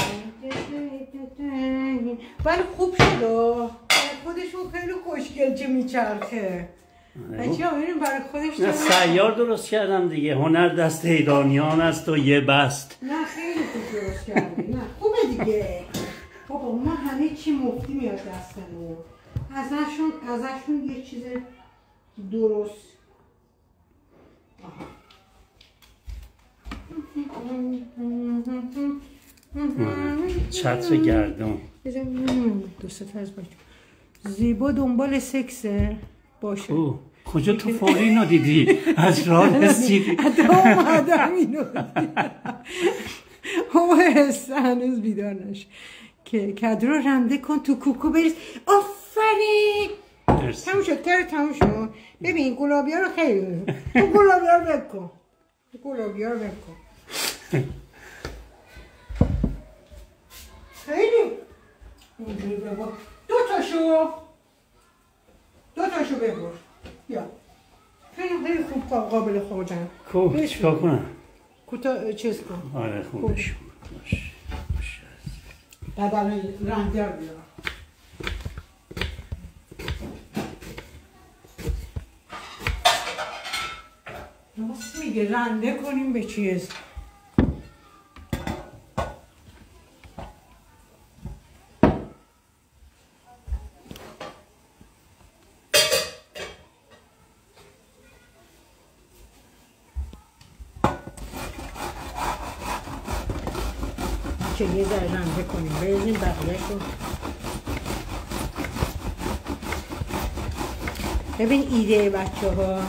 ولی خوب شد خودشون خیلی خوشگلچه میچرخه. بچه ها ببینیم برای خودش نه سیار درست کردم دیگه. هنر دست ایرانیان است و یه بست. نه خیلی خوب درست کردی. نه خوبه دیگه. بابا ما همه چی مفتی میاد دستمون. ازشون ازشون یه چیز درست. چتر گردون دوست از باشه. زیبا دنبال سکسه باشه. او کجا تو فوری اینو دیدی؟ از راه رسیدی؟ ادام آدم اینو او هنوز بیدار نشه که کدو رو رنده کن تو کوکو بریز. آفرین تموم شد تر تموم شد. ببین گلابی ها رو خیلی تو گلابی ها رو بکن گلابی ها رو بکن خیلی اینجوری ببر. دو تاشو دو تاشو ببر. یا خیلی خیلی خوب قابل خوردن. خوب چیکار کنم؟ کوتا چیز کن. آره خوبش باش باش. بعد الان رنده رو بیارم. راست میگه رنده کنیم به چیز. که یه در رنده کنیم بریزیم بقیه‌ش رو. ببین ایده بچه ها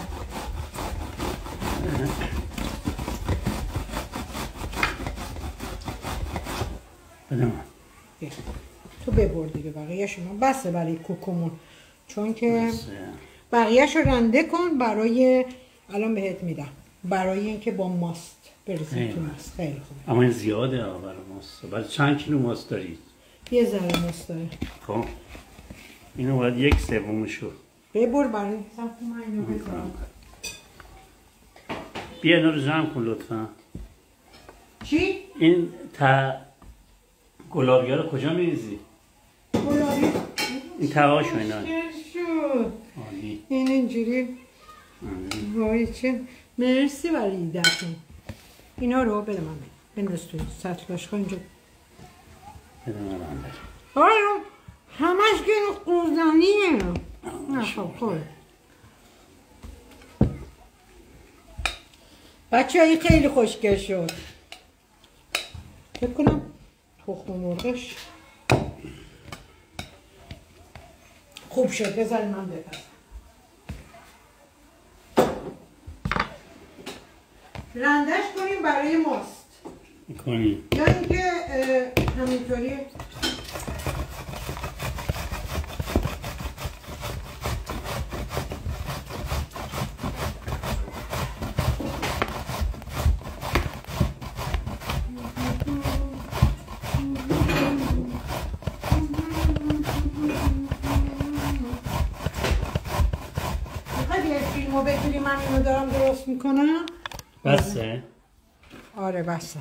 بدم تو ببر دیگه بقیه‌ش رو بسه برای کوکومون چون که بقیه‌ش رو رنده کن برای الان بهت میدم برای اینکه با ماست بریزیم تو ماست. خیلی خوبه اما این زیاده برای ماست. برای چند کیلو ماست دارید؟ یه ذره ماست داره. خب اینو باید یک سومشو ببر برای سمت من اینو بذارم. بیا اینا رو جمع کن لطفا. چی؟ این تا گلابی ها رو کجا میریزی؟ گلابی این تهاشو اینا شد این اینجوری. وای چه مرسی برای ایده‌تون. اینا رو بده من بنداز توی سطلاش ها اینجا بده من بنده. آره همش که این قوزنیه. نه خب خب بچه هایی خیلی خوشگل شد. فکر کنم تخم مرغش خوب شد. بذار من بپزم. رندش کنیم برای ماست کنیم یا اینکه همینطوری فیلمو بگیری من اینو دارم درست میکنم. بسه؟ آره بسه.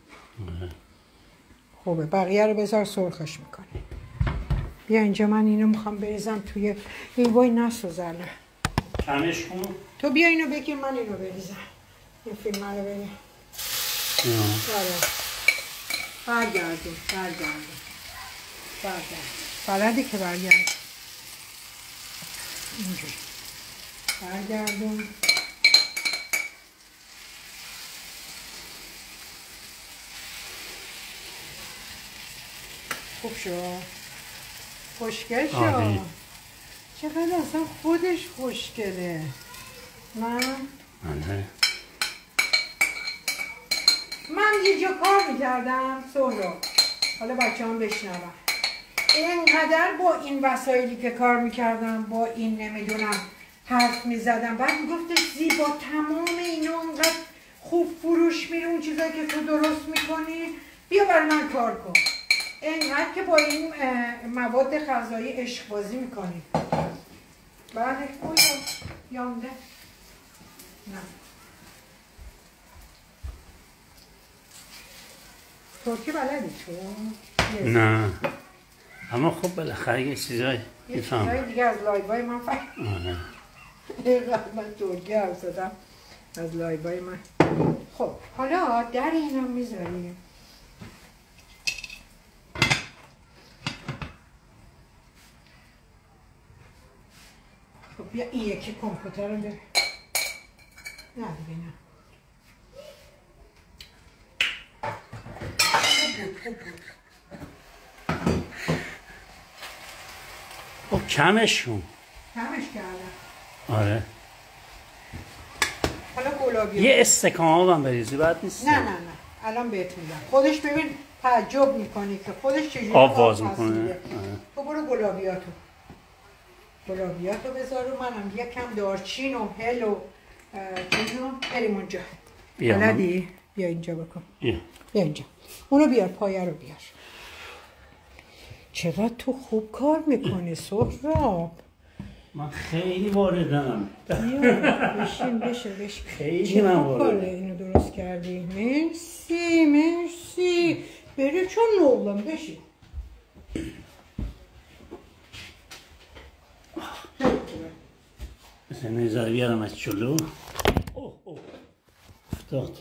خوبه. بقیه رو بذار سرخش میکنه. بیا اینجا من اینو میخوام بریزم توی این وای نسوزنه. کمش کن. تو بیا اینو بگیر من اینو بریزم. این فیلم رو بگیر. آره. برگردون برگردون برگردون بلدی که برگردون اینجوری برگردون. خوب شد. خوشگل شد. چقدر اصلا خودش خوشگله. من من یه جا کار میکردم سهراب، حالا بچه هم بشنون. اینقدر با این وسایلی که کار میکردم با این نمیدونم حرف میزدم، بعد میگفتش زیبا تمام اینا اونقدر خوب فروش میره اون چیزایی که تو درست میکنی، بیا برای من کار کن. اینقدر که با این مواد غذایی عشق بازی میکنی. بله خوبه یامده. نه ترکی بلدی تو؟ نه اما خب بالاخره یه چیزایی یه چیزایی دیگه از لایوهای من فکر. آره من ترکی حرف زدم از لایوهای من. خب حالا در اینا میذاریم. خب بیا این یکی کامپیوتر رو ببین. نه دیگه نه. خب کمش کن. کمش کردم. آره حالا گلابی یه استکان آبم بریزی بعد نیست. نه نه نه الان بهت میگم. خودش ببین تعجب میکنی که خودش چجوری آب باز میکنه. تو برو گلابیاتو گلابیاتو بذار و منم یکم دارچین و هل و چیزو بریم اونجا. بلدی؟ بیا اینجا بکن. بیا بیا اینجا. اونو بیار پایه رو بیار. چقدر تو خوب کار میکنی سهراب. من خیلی واردم. بشین بشین بشین. خیلی من واردم. اینو درست کردی. مرسی مرسی. بری چون نولم بشین. مثلا نظر بیارم از جلو. اوه اوه افتاد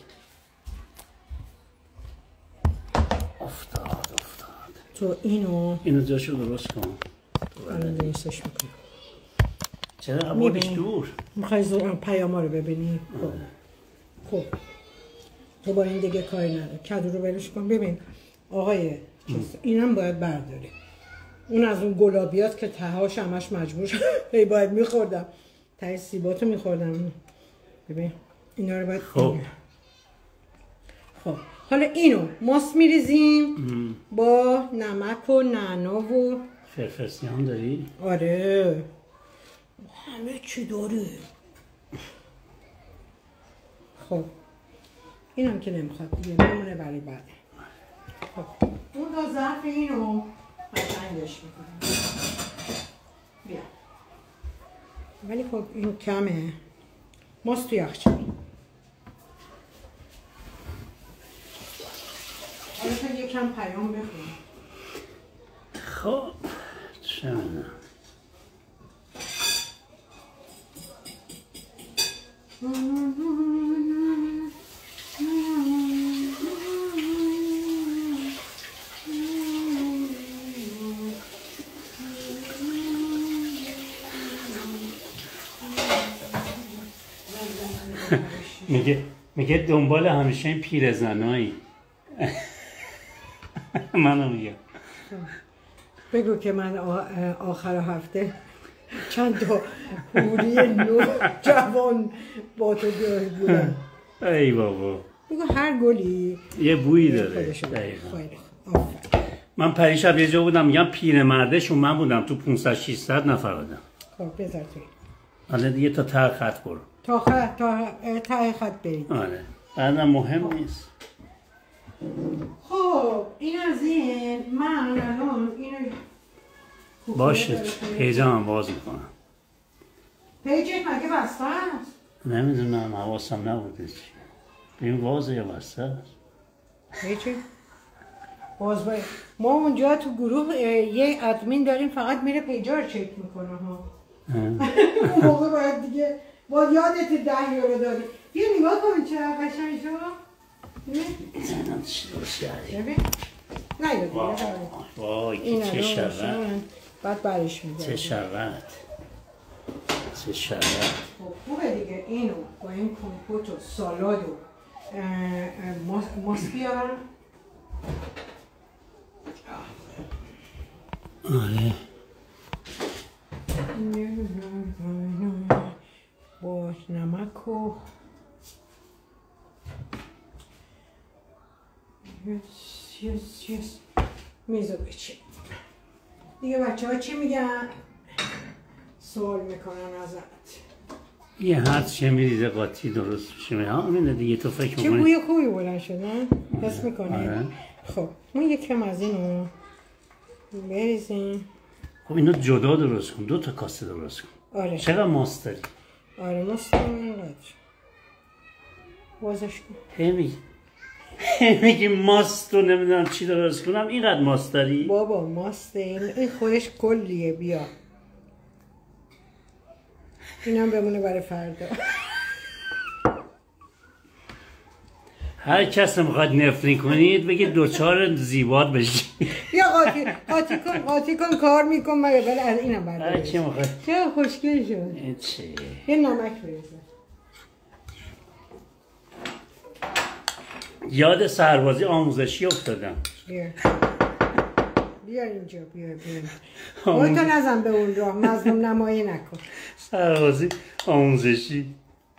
افتاد افتاد. تو اینو اینو جاشو درست کن. الان درستش میکنم. چرا بودیش دور؟ میخوای زورم پیاما رو ببینی؟ خب خب تو با این دیگه کاری نداره. کدو رو برش کن. ببین آقای چیز اینم باید برداری. اون از اون گلابیات که تهاش همش مجبور شد هی باید میخوردم. ته سیباتو میخوردم. ببین اینا رو باید خب خب حالا اینو ماست میریزیم با نمک و نعنا و فرفرسیان داری؟ آره همه چی داره. خب اینم که نمیخواد دیگه میمونه برای بعد. خب اون دو ظرف اینو قشنگش میکنم. بیا ولی خب این کمه. ماست تو یخچال. حالا تا یکم پیام بخون. خب چه میدونم میگه میگه دنبال همیشه این پیرزنایی. منو میگه بگو که من آخر هفته چند تا حوری نو جوان با تو بودن. ای بابا بگو هر گلی یه بویی داره. خودشو دقیقاً. خیلی خوب. آفرین. من پریشب یه جا بودم میگم پیرمردشون من بودم تو پانصد ششصد نفر بودم. خب بذار توی حالا دیگه تا ته خط برو. تا خط تا ته خط برید. آره بعدم مهم نیست. خب این از این من الان اینو باشه پیجم باز میکنم. پیجت مگه بسته است؟ نمیدونم حواسم نبوده چی. این وازه یا بسته است؟ پیجت؟ باز باید ما اونجا تو گروه یه ادمین داریم فقط میره پیجا رو چک میکنه ها. اون موقع باید دیگه با یادت ده یورو داری. بیا نگاه کن چرا قشنگ شد؟ زنم چی درست کردی؟ ببین نه یاد وای وای که چه شربت بعد برش میداری چه شربت چه شربت. خب خوبه دیگه اینو با این کمپوت و سالاد و ماست بیارم. آره با نمک و یس یس یس میزو بچه دیگه بچه ها چی میگن؟ سوال میکنن ازت یه هر چه میریزه قاطی درست میشه. ها همینه دیگه تو فکر چه میکنی بوی خوبی بلند شدن؟ حس میکنی؟ آره. خب ما یکم از اینو بریزیم. خب اینو جدا درست کن. دو تا کاسه درست کن. آره چقدر ماست داری؟ آره ماست اینقدر بازش کن. هی میگی هی میگی ماست رو نمیدونم چی درست کنم. اینقدر ماست داری؟ بابا ماست این این خودش کلیه. بیا اینم بمونه برای فردا. هر کس میخواد نفرین کنید بگید دوچار زیبات بشی. یا قاطی قاطی کن قاطی کن کار میکن مگه بله از اینم هر بردارش. کی میخواد چه خوشگل شد. این چه یه نمک بریزه. یاد سربازی آموزشی افتادم. بیا بیا اینجا بیا بیا خودتو نزن به اون راه مظلوم نمایی نکن. سربازی آموزشی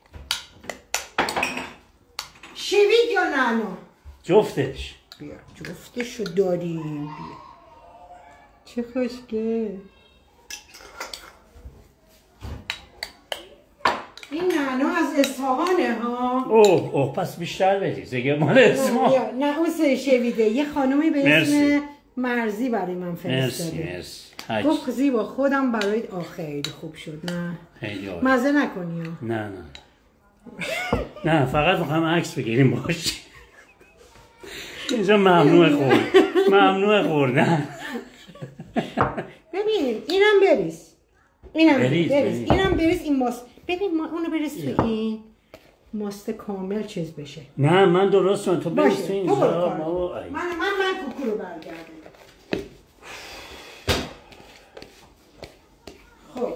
شوید یا نانو؟ جفتش. بیا جفتشو داریم. بیا چه خوشگل. این نانو از اصفهانه ها. اوه اوه پس بیشتر بریز دیگه مال اسما. نه اون سه شویده. یه خانومی به اسم مرزی برای من مرسی فرستاده. مرسی. گفت زیبا خودم برای آه خیلی خوب شد. نه خیلی عالی. مزه نکنی ها. نه نه نه فقط میخوام عکس بگیریم باشه. اینجا ممنوع خورد ممنوع خوردن. ببین اینم بریز. اینم بریز، بریز. بریز. اینم بریز این ماست. ببین ما اونو بریز تو این ماست کامل چیز بشه. نه من درست کن تو بریز تو باشه تو اینجا. برو کار. بابا، من ای. من من کوکو رو برگردم. خب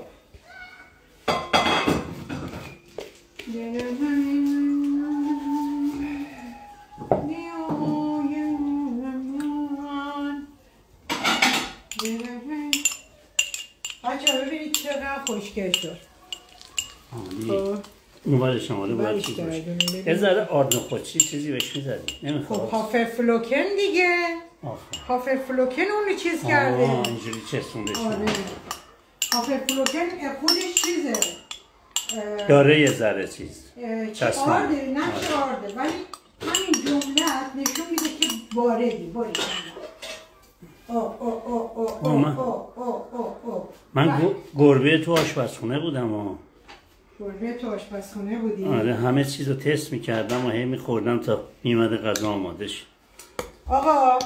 بچه ها ببینید چقدر خوشگل شد. عالی. خب اون ور شماله باید برش چیز باشه. گردونیم ببین. یه ذره آرد خودچی چیزی بهش میزدی خب نمیخواد. هافرفلوکن دیگه. آفرین. هافرفلوکن اونو چیز کرده. آه اینجوری چسونده آره شده. هافرفلوکن خودش چیزه اه، داره یه ذره چیز اه، چه چسبنده. آرده نه چه آرده ولی همین جملت نشون میده که واردی باری او او او او او من- او او او او من گو- گربه تو آشپزخونه بودم و گربه تو آشپزخونه بودی. آره همه چیز رو تست میکردم و هی میخوردم تا میمده غذا آماده شد. آقا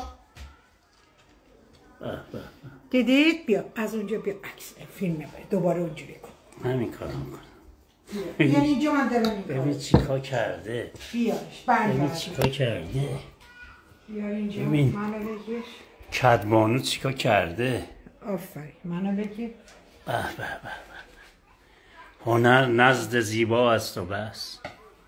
به به. دیدید بیا از اونجا بیا عکس فیلم ببر دوباره اونجوری کن. همین کارو میکنم. یعنی اینجا من دارم این کار ببین چیکار کرده. بیارش ببین برگرد چیکار کرده. بیار اینجا ببین. منو بگیر. کدبانو چیکار کرده. آفرین منو بگیر. به به به به. هنر نزد زیبا است و بس.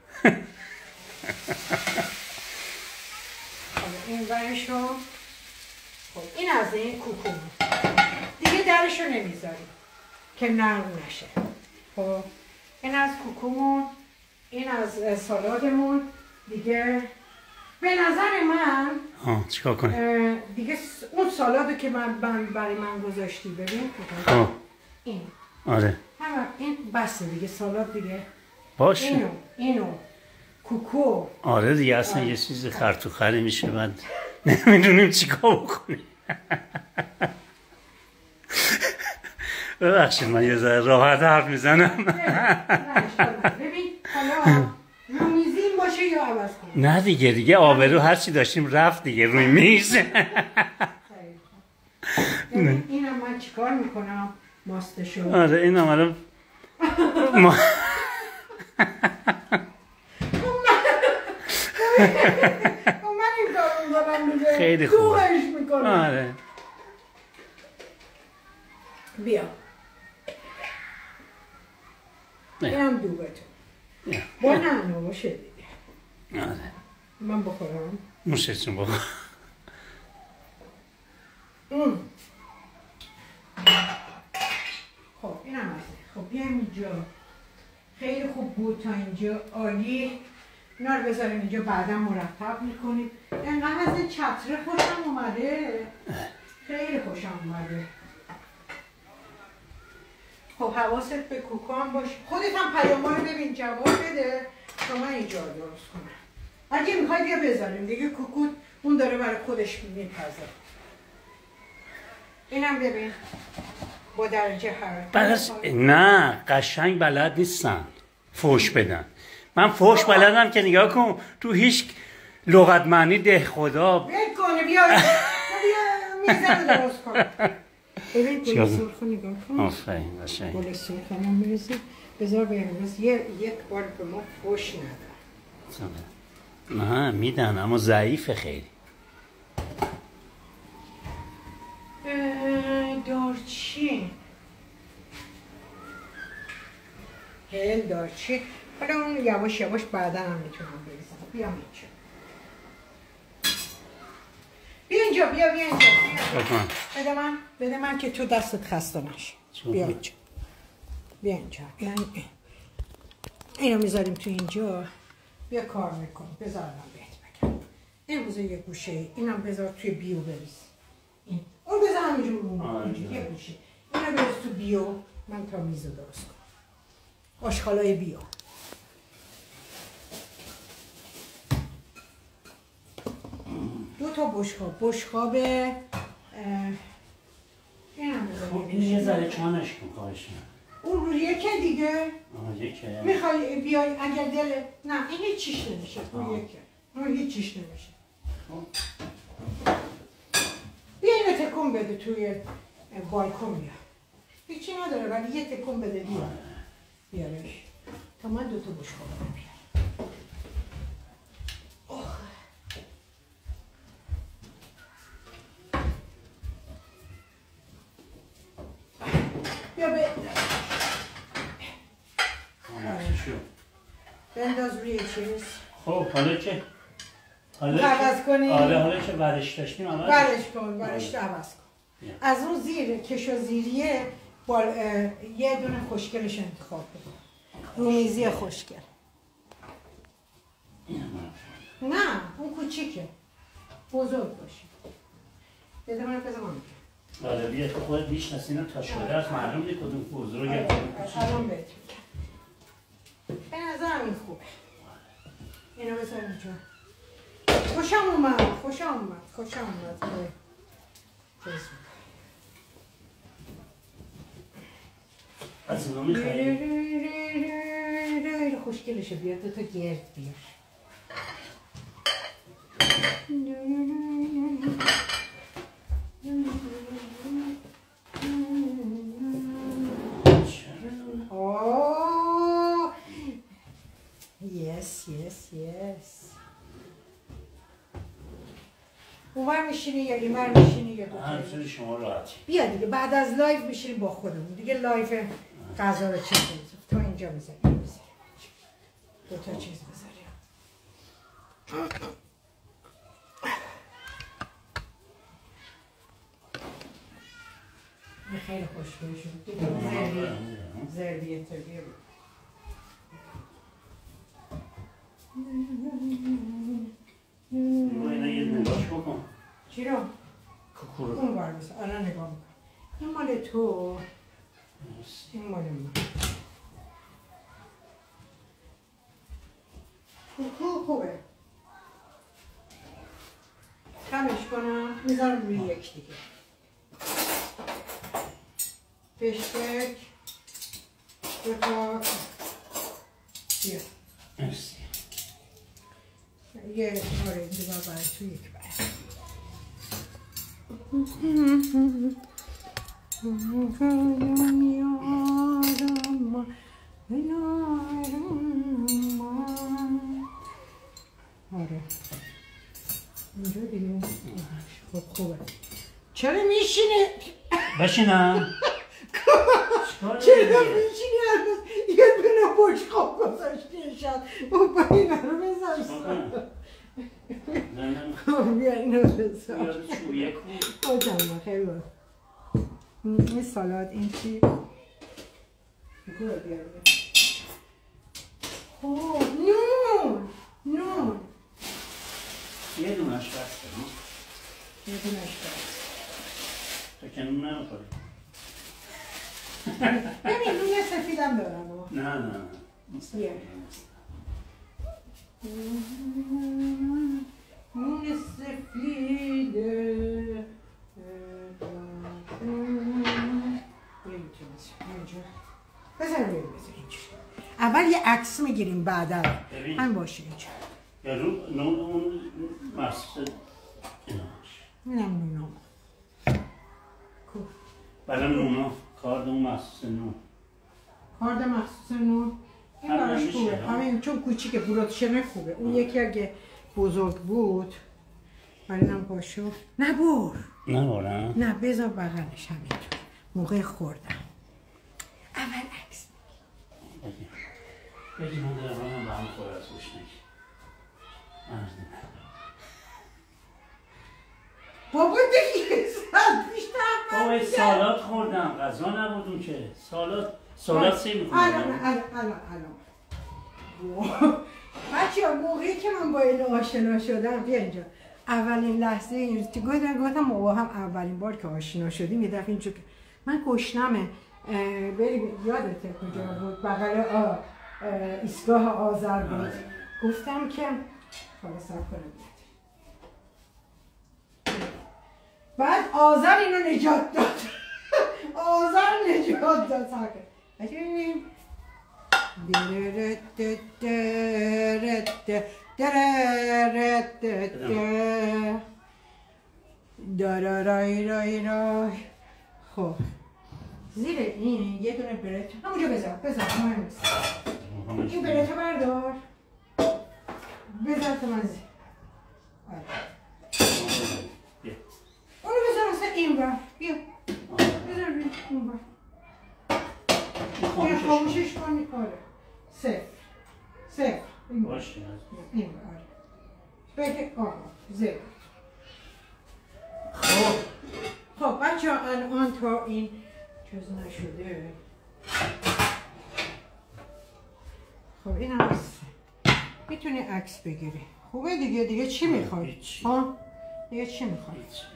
این ورشو خب این از این کوکو دیگه درشو نمیذاریم که نرم نشه. خب این از کوکومون، این از سالادمون دیگه. به نظر من ها چیکار کنیم؟ دیگه اون سالادو که من برای من گذاشتی ببین ها این آره همه این بسه دیگه، سالاد دیگه باشه. اینو اینو کوکو آره دیگه اصلا یه چیز خرطوخری میشه، بعد نمیدونیم چیکار بکنیم. ببخشید من یه ذره راحت حرف میزنم. ببین حالا رومیزین باشه یا عوض کنیم؟ نه دیگه دیگه آبرو هر چی داشتیم رفت دیگه روی میز. ببین اینم من چیکار میکنم ماستشو. آره اینم الان ما من این کارو میکنم دیگه، خیلی خوبه. خوبش میکنم. آره بیا اینم دوبتون با نعنا باشه دیگه. آره من بخورم موشتون بخور. خب اینم هست. خب بیایم اینجا، خیلی خوب بود تا اینجا، عالی. اینا رو بذاریم اینجا، بعدا مرتب میکنیم. اینقدر از این چتره خوشم اومده، خیلی خوشم اومده. خب حواست به کوکو هم باش. خودت هم پیاما رو ببین جواب بده تا من اینجا رو درست کنم. اگه میخوای بیا بذاریم دیگه، کوکو اون داره برای خودش میپزه. اینم ببین با درجه حرارت. بس نه قشنگ بلد نیستن فوش بدن. من فوش بلدم که نگاه کن تو هیچ لغت معنی ده خدا بیاد کنه بیا بیا میزه درست کن. ببین گل سرخ رو نگاه کن. آفرین قشنگ. گل سرخ هم میرسه. بذار به امروز یه یک بار به ما فوش ندن. نه میدن اما ضعیفه خیلی. دارچین هل دارچین. حالا اون یواش یواش بعدا هم میتونم بریزم. بیام اینجا، بیا اینجا، بیا بیا اینجا، بیا. بده من بده من که تو دستت خسته نشه. بیا اینجا، بیا اینجا. یعنی اینو میذاریم تو اینجا. بیا کار میکنم. بذار من بهت بگم. این بذار یه گوشه، اینم بذار توی بیو بریز. این اون بذار همینجور اون یه گوشه. اینو بریز تو بیو. من تا میزو درست کنم. آشغالای بیو. دو تا بشقاب. بشقاب اینم بذار. این یه ذره چانش کن خواهش اون رو یکه دیگه. آه یکه. میخوای بیای اگر دل نه این هیچ چیش نمیشه. اون یکه. اون هیچ چیش نمیشه. بیا اینو تکون بده توی بالکن. بیا هیچی نداره ولی یه تکون بده. بیا بیارش تا من دو تا بشقاب بیارم. بیا به بنداز روی چیز. خب حالا که حالا عوض کنی. آره حالا که برش داشتیم عوض برش کن. برش عوض کن. از اون زیر کش و زیریه بال... یه دونه خوشگلش انتخاب بکن. رومیزی خوشگل. نه اون کوچیکه، بزرگ باشه. بده من بذار من بگم. آره بیا تو خودت میشناسی اینو تا شده است معلوم نیست کدوم بزرگه کدوم کوچیکه. الان بهت میگم. به نظرم این خوبه. اینو بذار اینجا. خوشم اومد. خوشم اومد. خوشم اومد. از اونو میخوایی؟ خوشگلشه. بیار دو تا گرد بیار. اوه یس یس یس. اونور میشینی یا اینور میشینی یا دوتایی؟ همچنین شما راحتی. بیا دیگه بعد از لایف میشینیم با خودمون دیگه. لایف غذا رو چیز بذاریم تا اینجا بذاریم. دو تا چیز بذاریم. این خیلی خوشبه شد دیگه زربیه تبیه بود اینه یه نگاش بکن چی رو؟ کوکو رو اون بار بسه الان نگاه میکنم این مال تو این مال من کوکو خوبه کمش کنم میذارم روی یک دیگه پشتک دو تا بیا مرسی یه آره دیگه برای تو یک بر آره اینجا دیگه خب خوبه چرا میشینه؟ بشینم چرا میشینی هنوز یه دونه بشقاب گذاشتی شد و با این رو بذار خب بیا اینو بذار خودم خیلی بود این سالاد این چی؟ بگو بیار خب نون نون یه دونش بسته یه دونش بسته تو که نون نمیخوری ببین نون سفیدم دارم نه نه نه بیا نون سفیده بذار روی بذار اینجا اول یه عکس میگیریم بعدا هم باشه اینجا یا رو نون اون مصر اینم نونام برای نونا کارد اون مصر نون کارد مخصوص نون این براش خوبه همین چون کوچیکه بروتشنه خوبه اون یکی اگه بزرگ بود ولی نم پاشو نبور نبورم نه بذار بغلش همینطور موقع خوردم اول عکس بگی من در رانم به هم خور از گوشنک بابا دیگه ساعت بیشتر بابا سالات خوردم غذا نبودون که سالات سالات سی میکنم الان الان الان الان بچه ها موقعی که من با این آشنا شدم بیا اینجا اولین لحظه این گفتم گفتم ما با هم اولین بار که آشنا شدیم یه دفعه اینجا من گشنمه بریم یادته کجا بود بغل ایستگاه آذر بود گفتم که حالا سر کنم بعد آذر اینو نجات داد آذر نجات داد سر کنم بچه ببینیم دارارای رای رای خب زیر این یه دونه برت همونجا بذار بذار مهم نیست این برت بردار بذار تو من زیر اونو بذار مثلا این بر بیا بذار این بر بیا خاموشش کنی آره صفر صفر این بر این بر آره بگه آقا زیر خب خب بچه ها الان تا این چیز نشده خب این هم میتونی عکس بگیری خوبه دیگه دیگه چی میخوای؟ ها؟ دیگه چی میخوای؟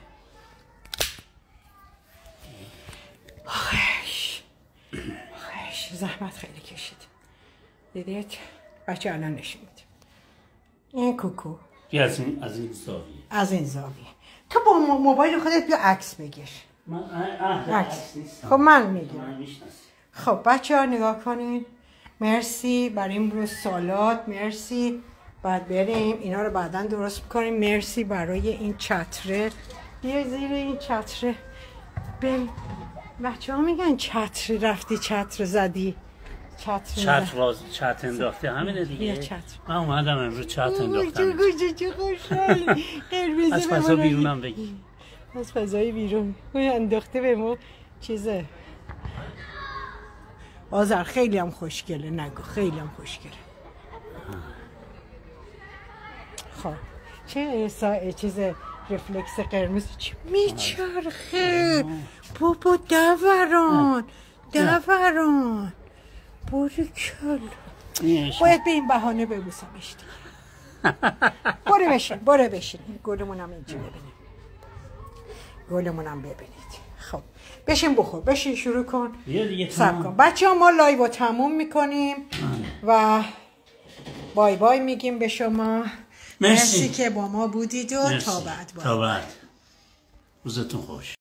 آخش آخش زحمت خیلی کشید دیدید؟ بچه الان نشون میده این کوکو از این از این زاویه از این زاویه تو با موبایل خودت بیا عکس بگیر من اهل عکس نیستم خب من میگم من میشناسم خب بچه ها نگاه کنین مرسی برای این روز سالات مرسی بعد بریم اینا رو بعدا درست میکنیم مرسی برای این چتره بیا زیر این چتره بریم بچه ها میگن چتر رفتی چتر زدی چتر چتر باز چتر انداخته همینه دیگه چتر من اومدم امروز چتر انداختم چه خوشحالی از فضا بیرونم بگی از فضای بیرون انداخته به ما چیزه آذر خیلی هم خوشگله نگو خیلی هم خوشگله خب چه سا... چیز رفلکس قرمز چی میچرخه. بابا دوران دوران باریکلا. باید به این بهانه ببوسمش دیگه. برو بشین برو بشین. گلمونم اینجا ببینیم. گلمونم ببینید. خب بشین بخور بشین شروع کن. سب کن بچه ها، ما لایو رو تموم میکنیم و بای بای میگیم به شما. مرسی, مرسی که با ما بودید و مرسی. تا بعد. تا بعد. روزتون خوش.